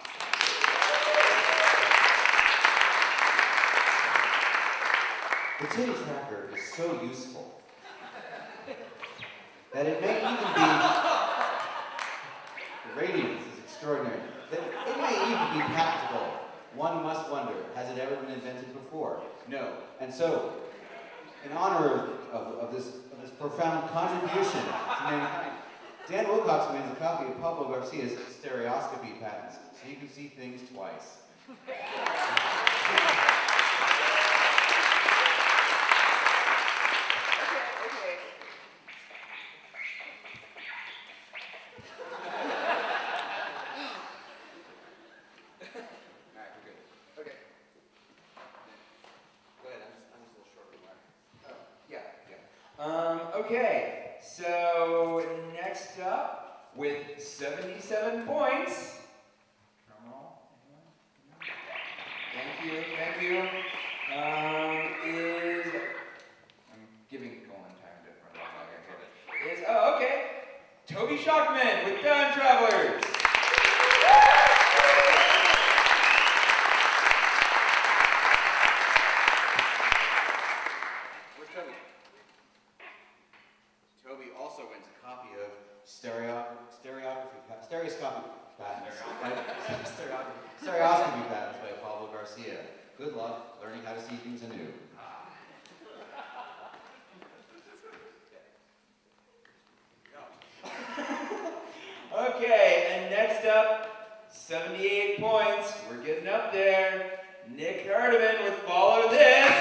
The Titty Tracker is so useful that it may even be, the radiance is extraordinary, that it may even be practical. One must wonder, has it ever been invented before? No. And so, in honor of, of, of, this, of this profound contribution to mankind, Dan Wilcox wins a copy of Pablo Garcia's stereoscopy patents, so you can see things twice. Um, okay, so next up with seventy-seven points. Drum roll. Thank you, thank you. Um, is I'm giving Golan time to run along here. Is oh okay, Toby Shockman with Time Travelers. Toby also wins a copy of stereo, stereography, stereoscopy patents, by, stereography, stereoscopy patents by Pablo Garcia. Good luck learning how to see things anew. Okay, and next up, seventy-eight points. We're getting up there. Nick Hardiman with Follow This.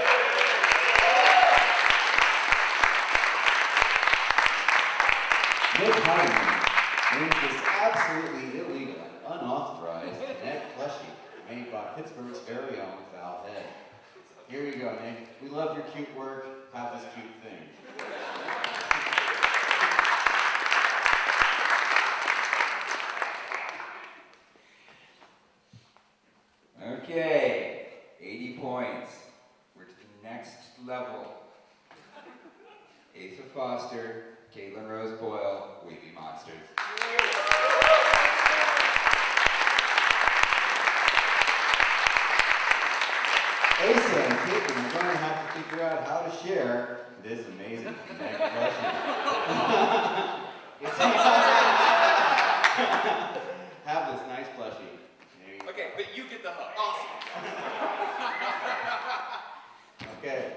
Nick Hyman wins this absolutely illegal and unauthorized Kinect plushie made by Pittsburgh's very own Val Head. Here you go, Nick. We love your cute work. Have this cute thing. Okay, eighty points. We're to the next level. Asa Foster, Caitlin Rose Boyle, Weepy Monsters. Asa and Caitlin are going to have to figure out how to share this amazing Kinect plushie. Have this nice plushie. There you Okay, go. but you get the hug. Awesome. Okay.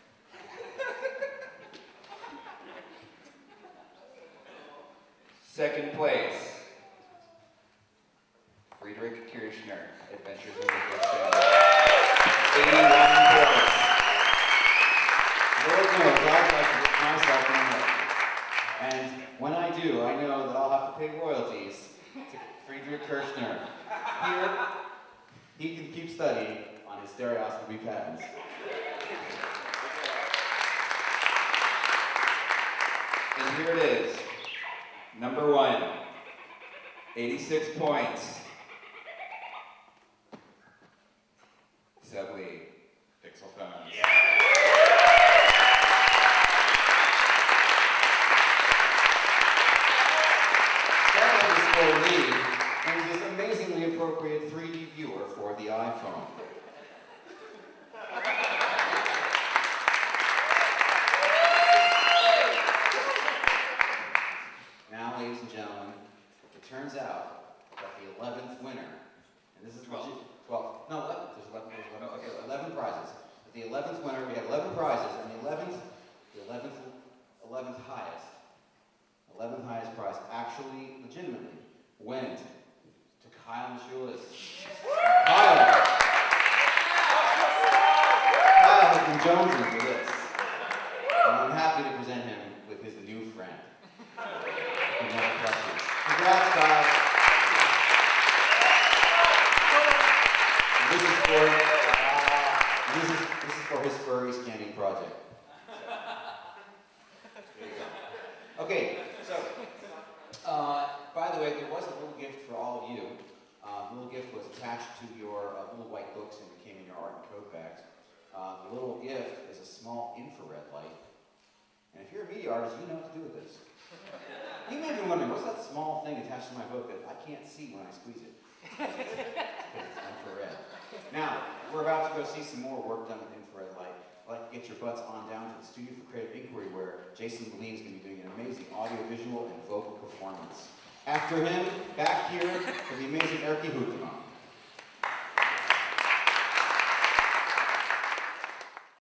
Second place, Friedrich Kirchner, Adventures in the Quicksand. eighty-one points. Lord knows I'd like to get myself in there. And when I do, I know that I'll have to pay royalties to Friedrich Kirchner. Here, he can keep studying on his stereoscopy patents. And here it is. Number one, eighty-six points. Subly, Pixel Phones. Yeah. Second underscore lead is this amazingly appropriate three D viewer for the iPhone. Now, ladies and gentlemen, it turns out that the eleventh winner, and this is Well, legit. the eleventh winner, we had eleven prizes, and the eleventh, the eleventh, eleventh highest, eleventh highest prize actually, legitimately, went to Kyle Mishulis. Kyle! Kyle has been jonesing for this. And I'm happy to present him with his new friend. Congrats, Kyle. And this is for uh, this is this is for his furry scanning project. There you go. Okay, so uh, by the way, there was a little gift for all of you. Uh, the little gift was attached to your uh, little white books and it came in your art and code bags. Uh, the little gift is a small infrared light. And if you're a media artist, you know what to do with this. You may be wondering, what's that small thing attached to my book that I can't see when I squeeze it? It's infrared. Now, we're about to go see some more work done with infrared light. I'd like to get your butts on down to the Studio for Creative Inquiry, where Jason Boleyn is going to be doing an amazing audio-visual and vocal performance. After him, back here, for the amazing Diederick Huijbers.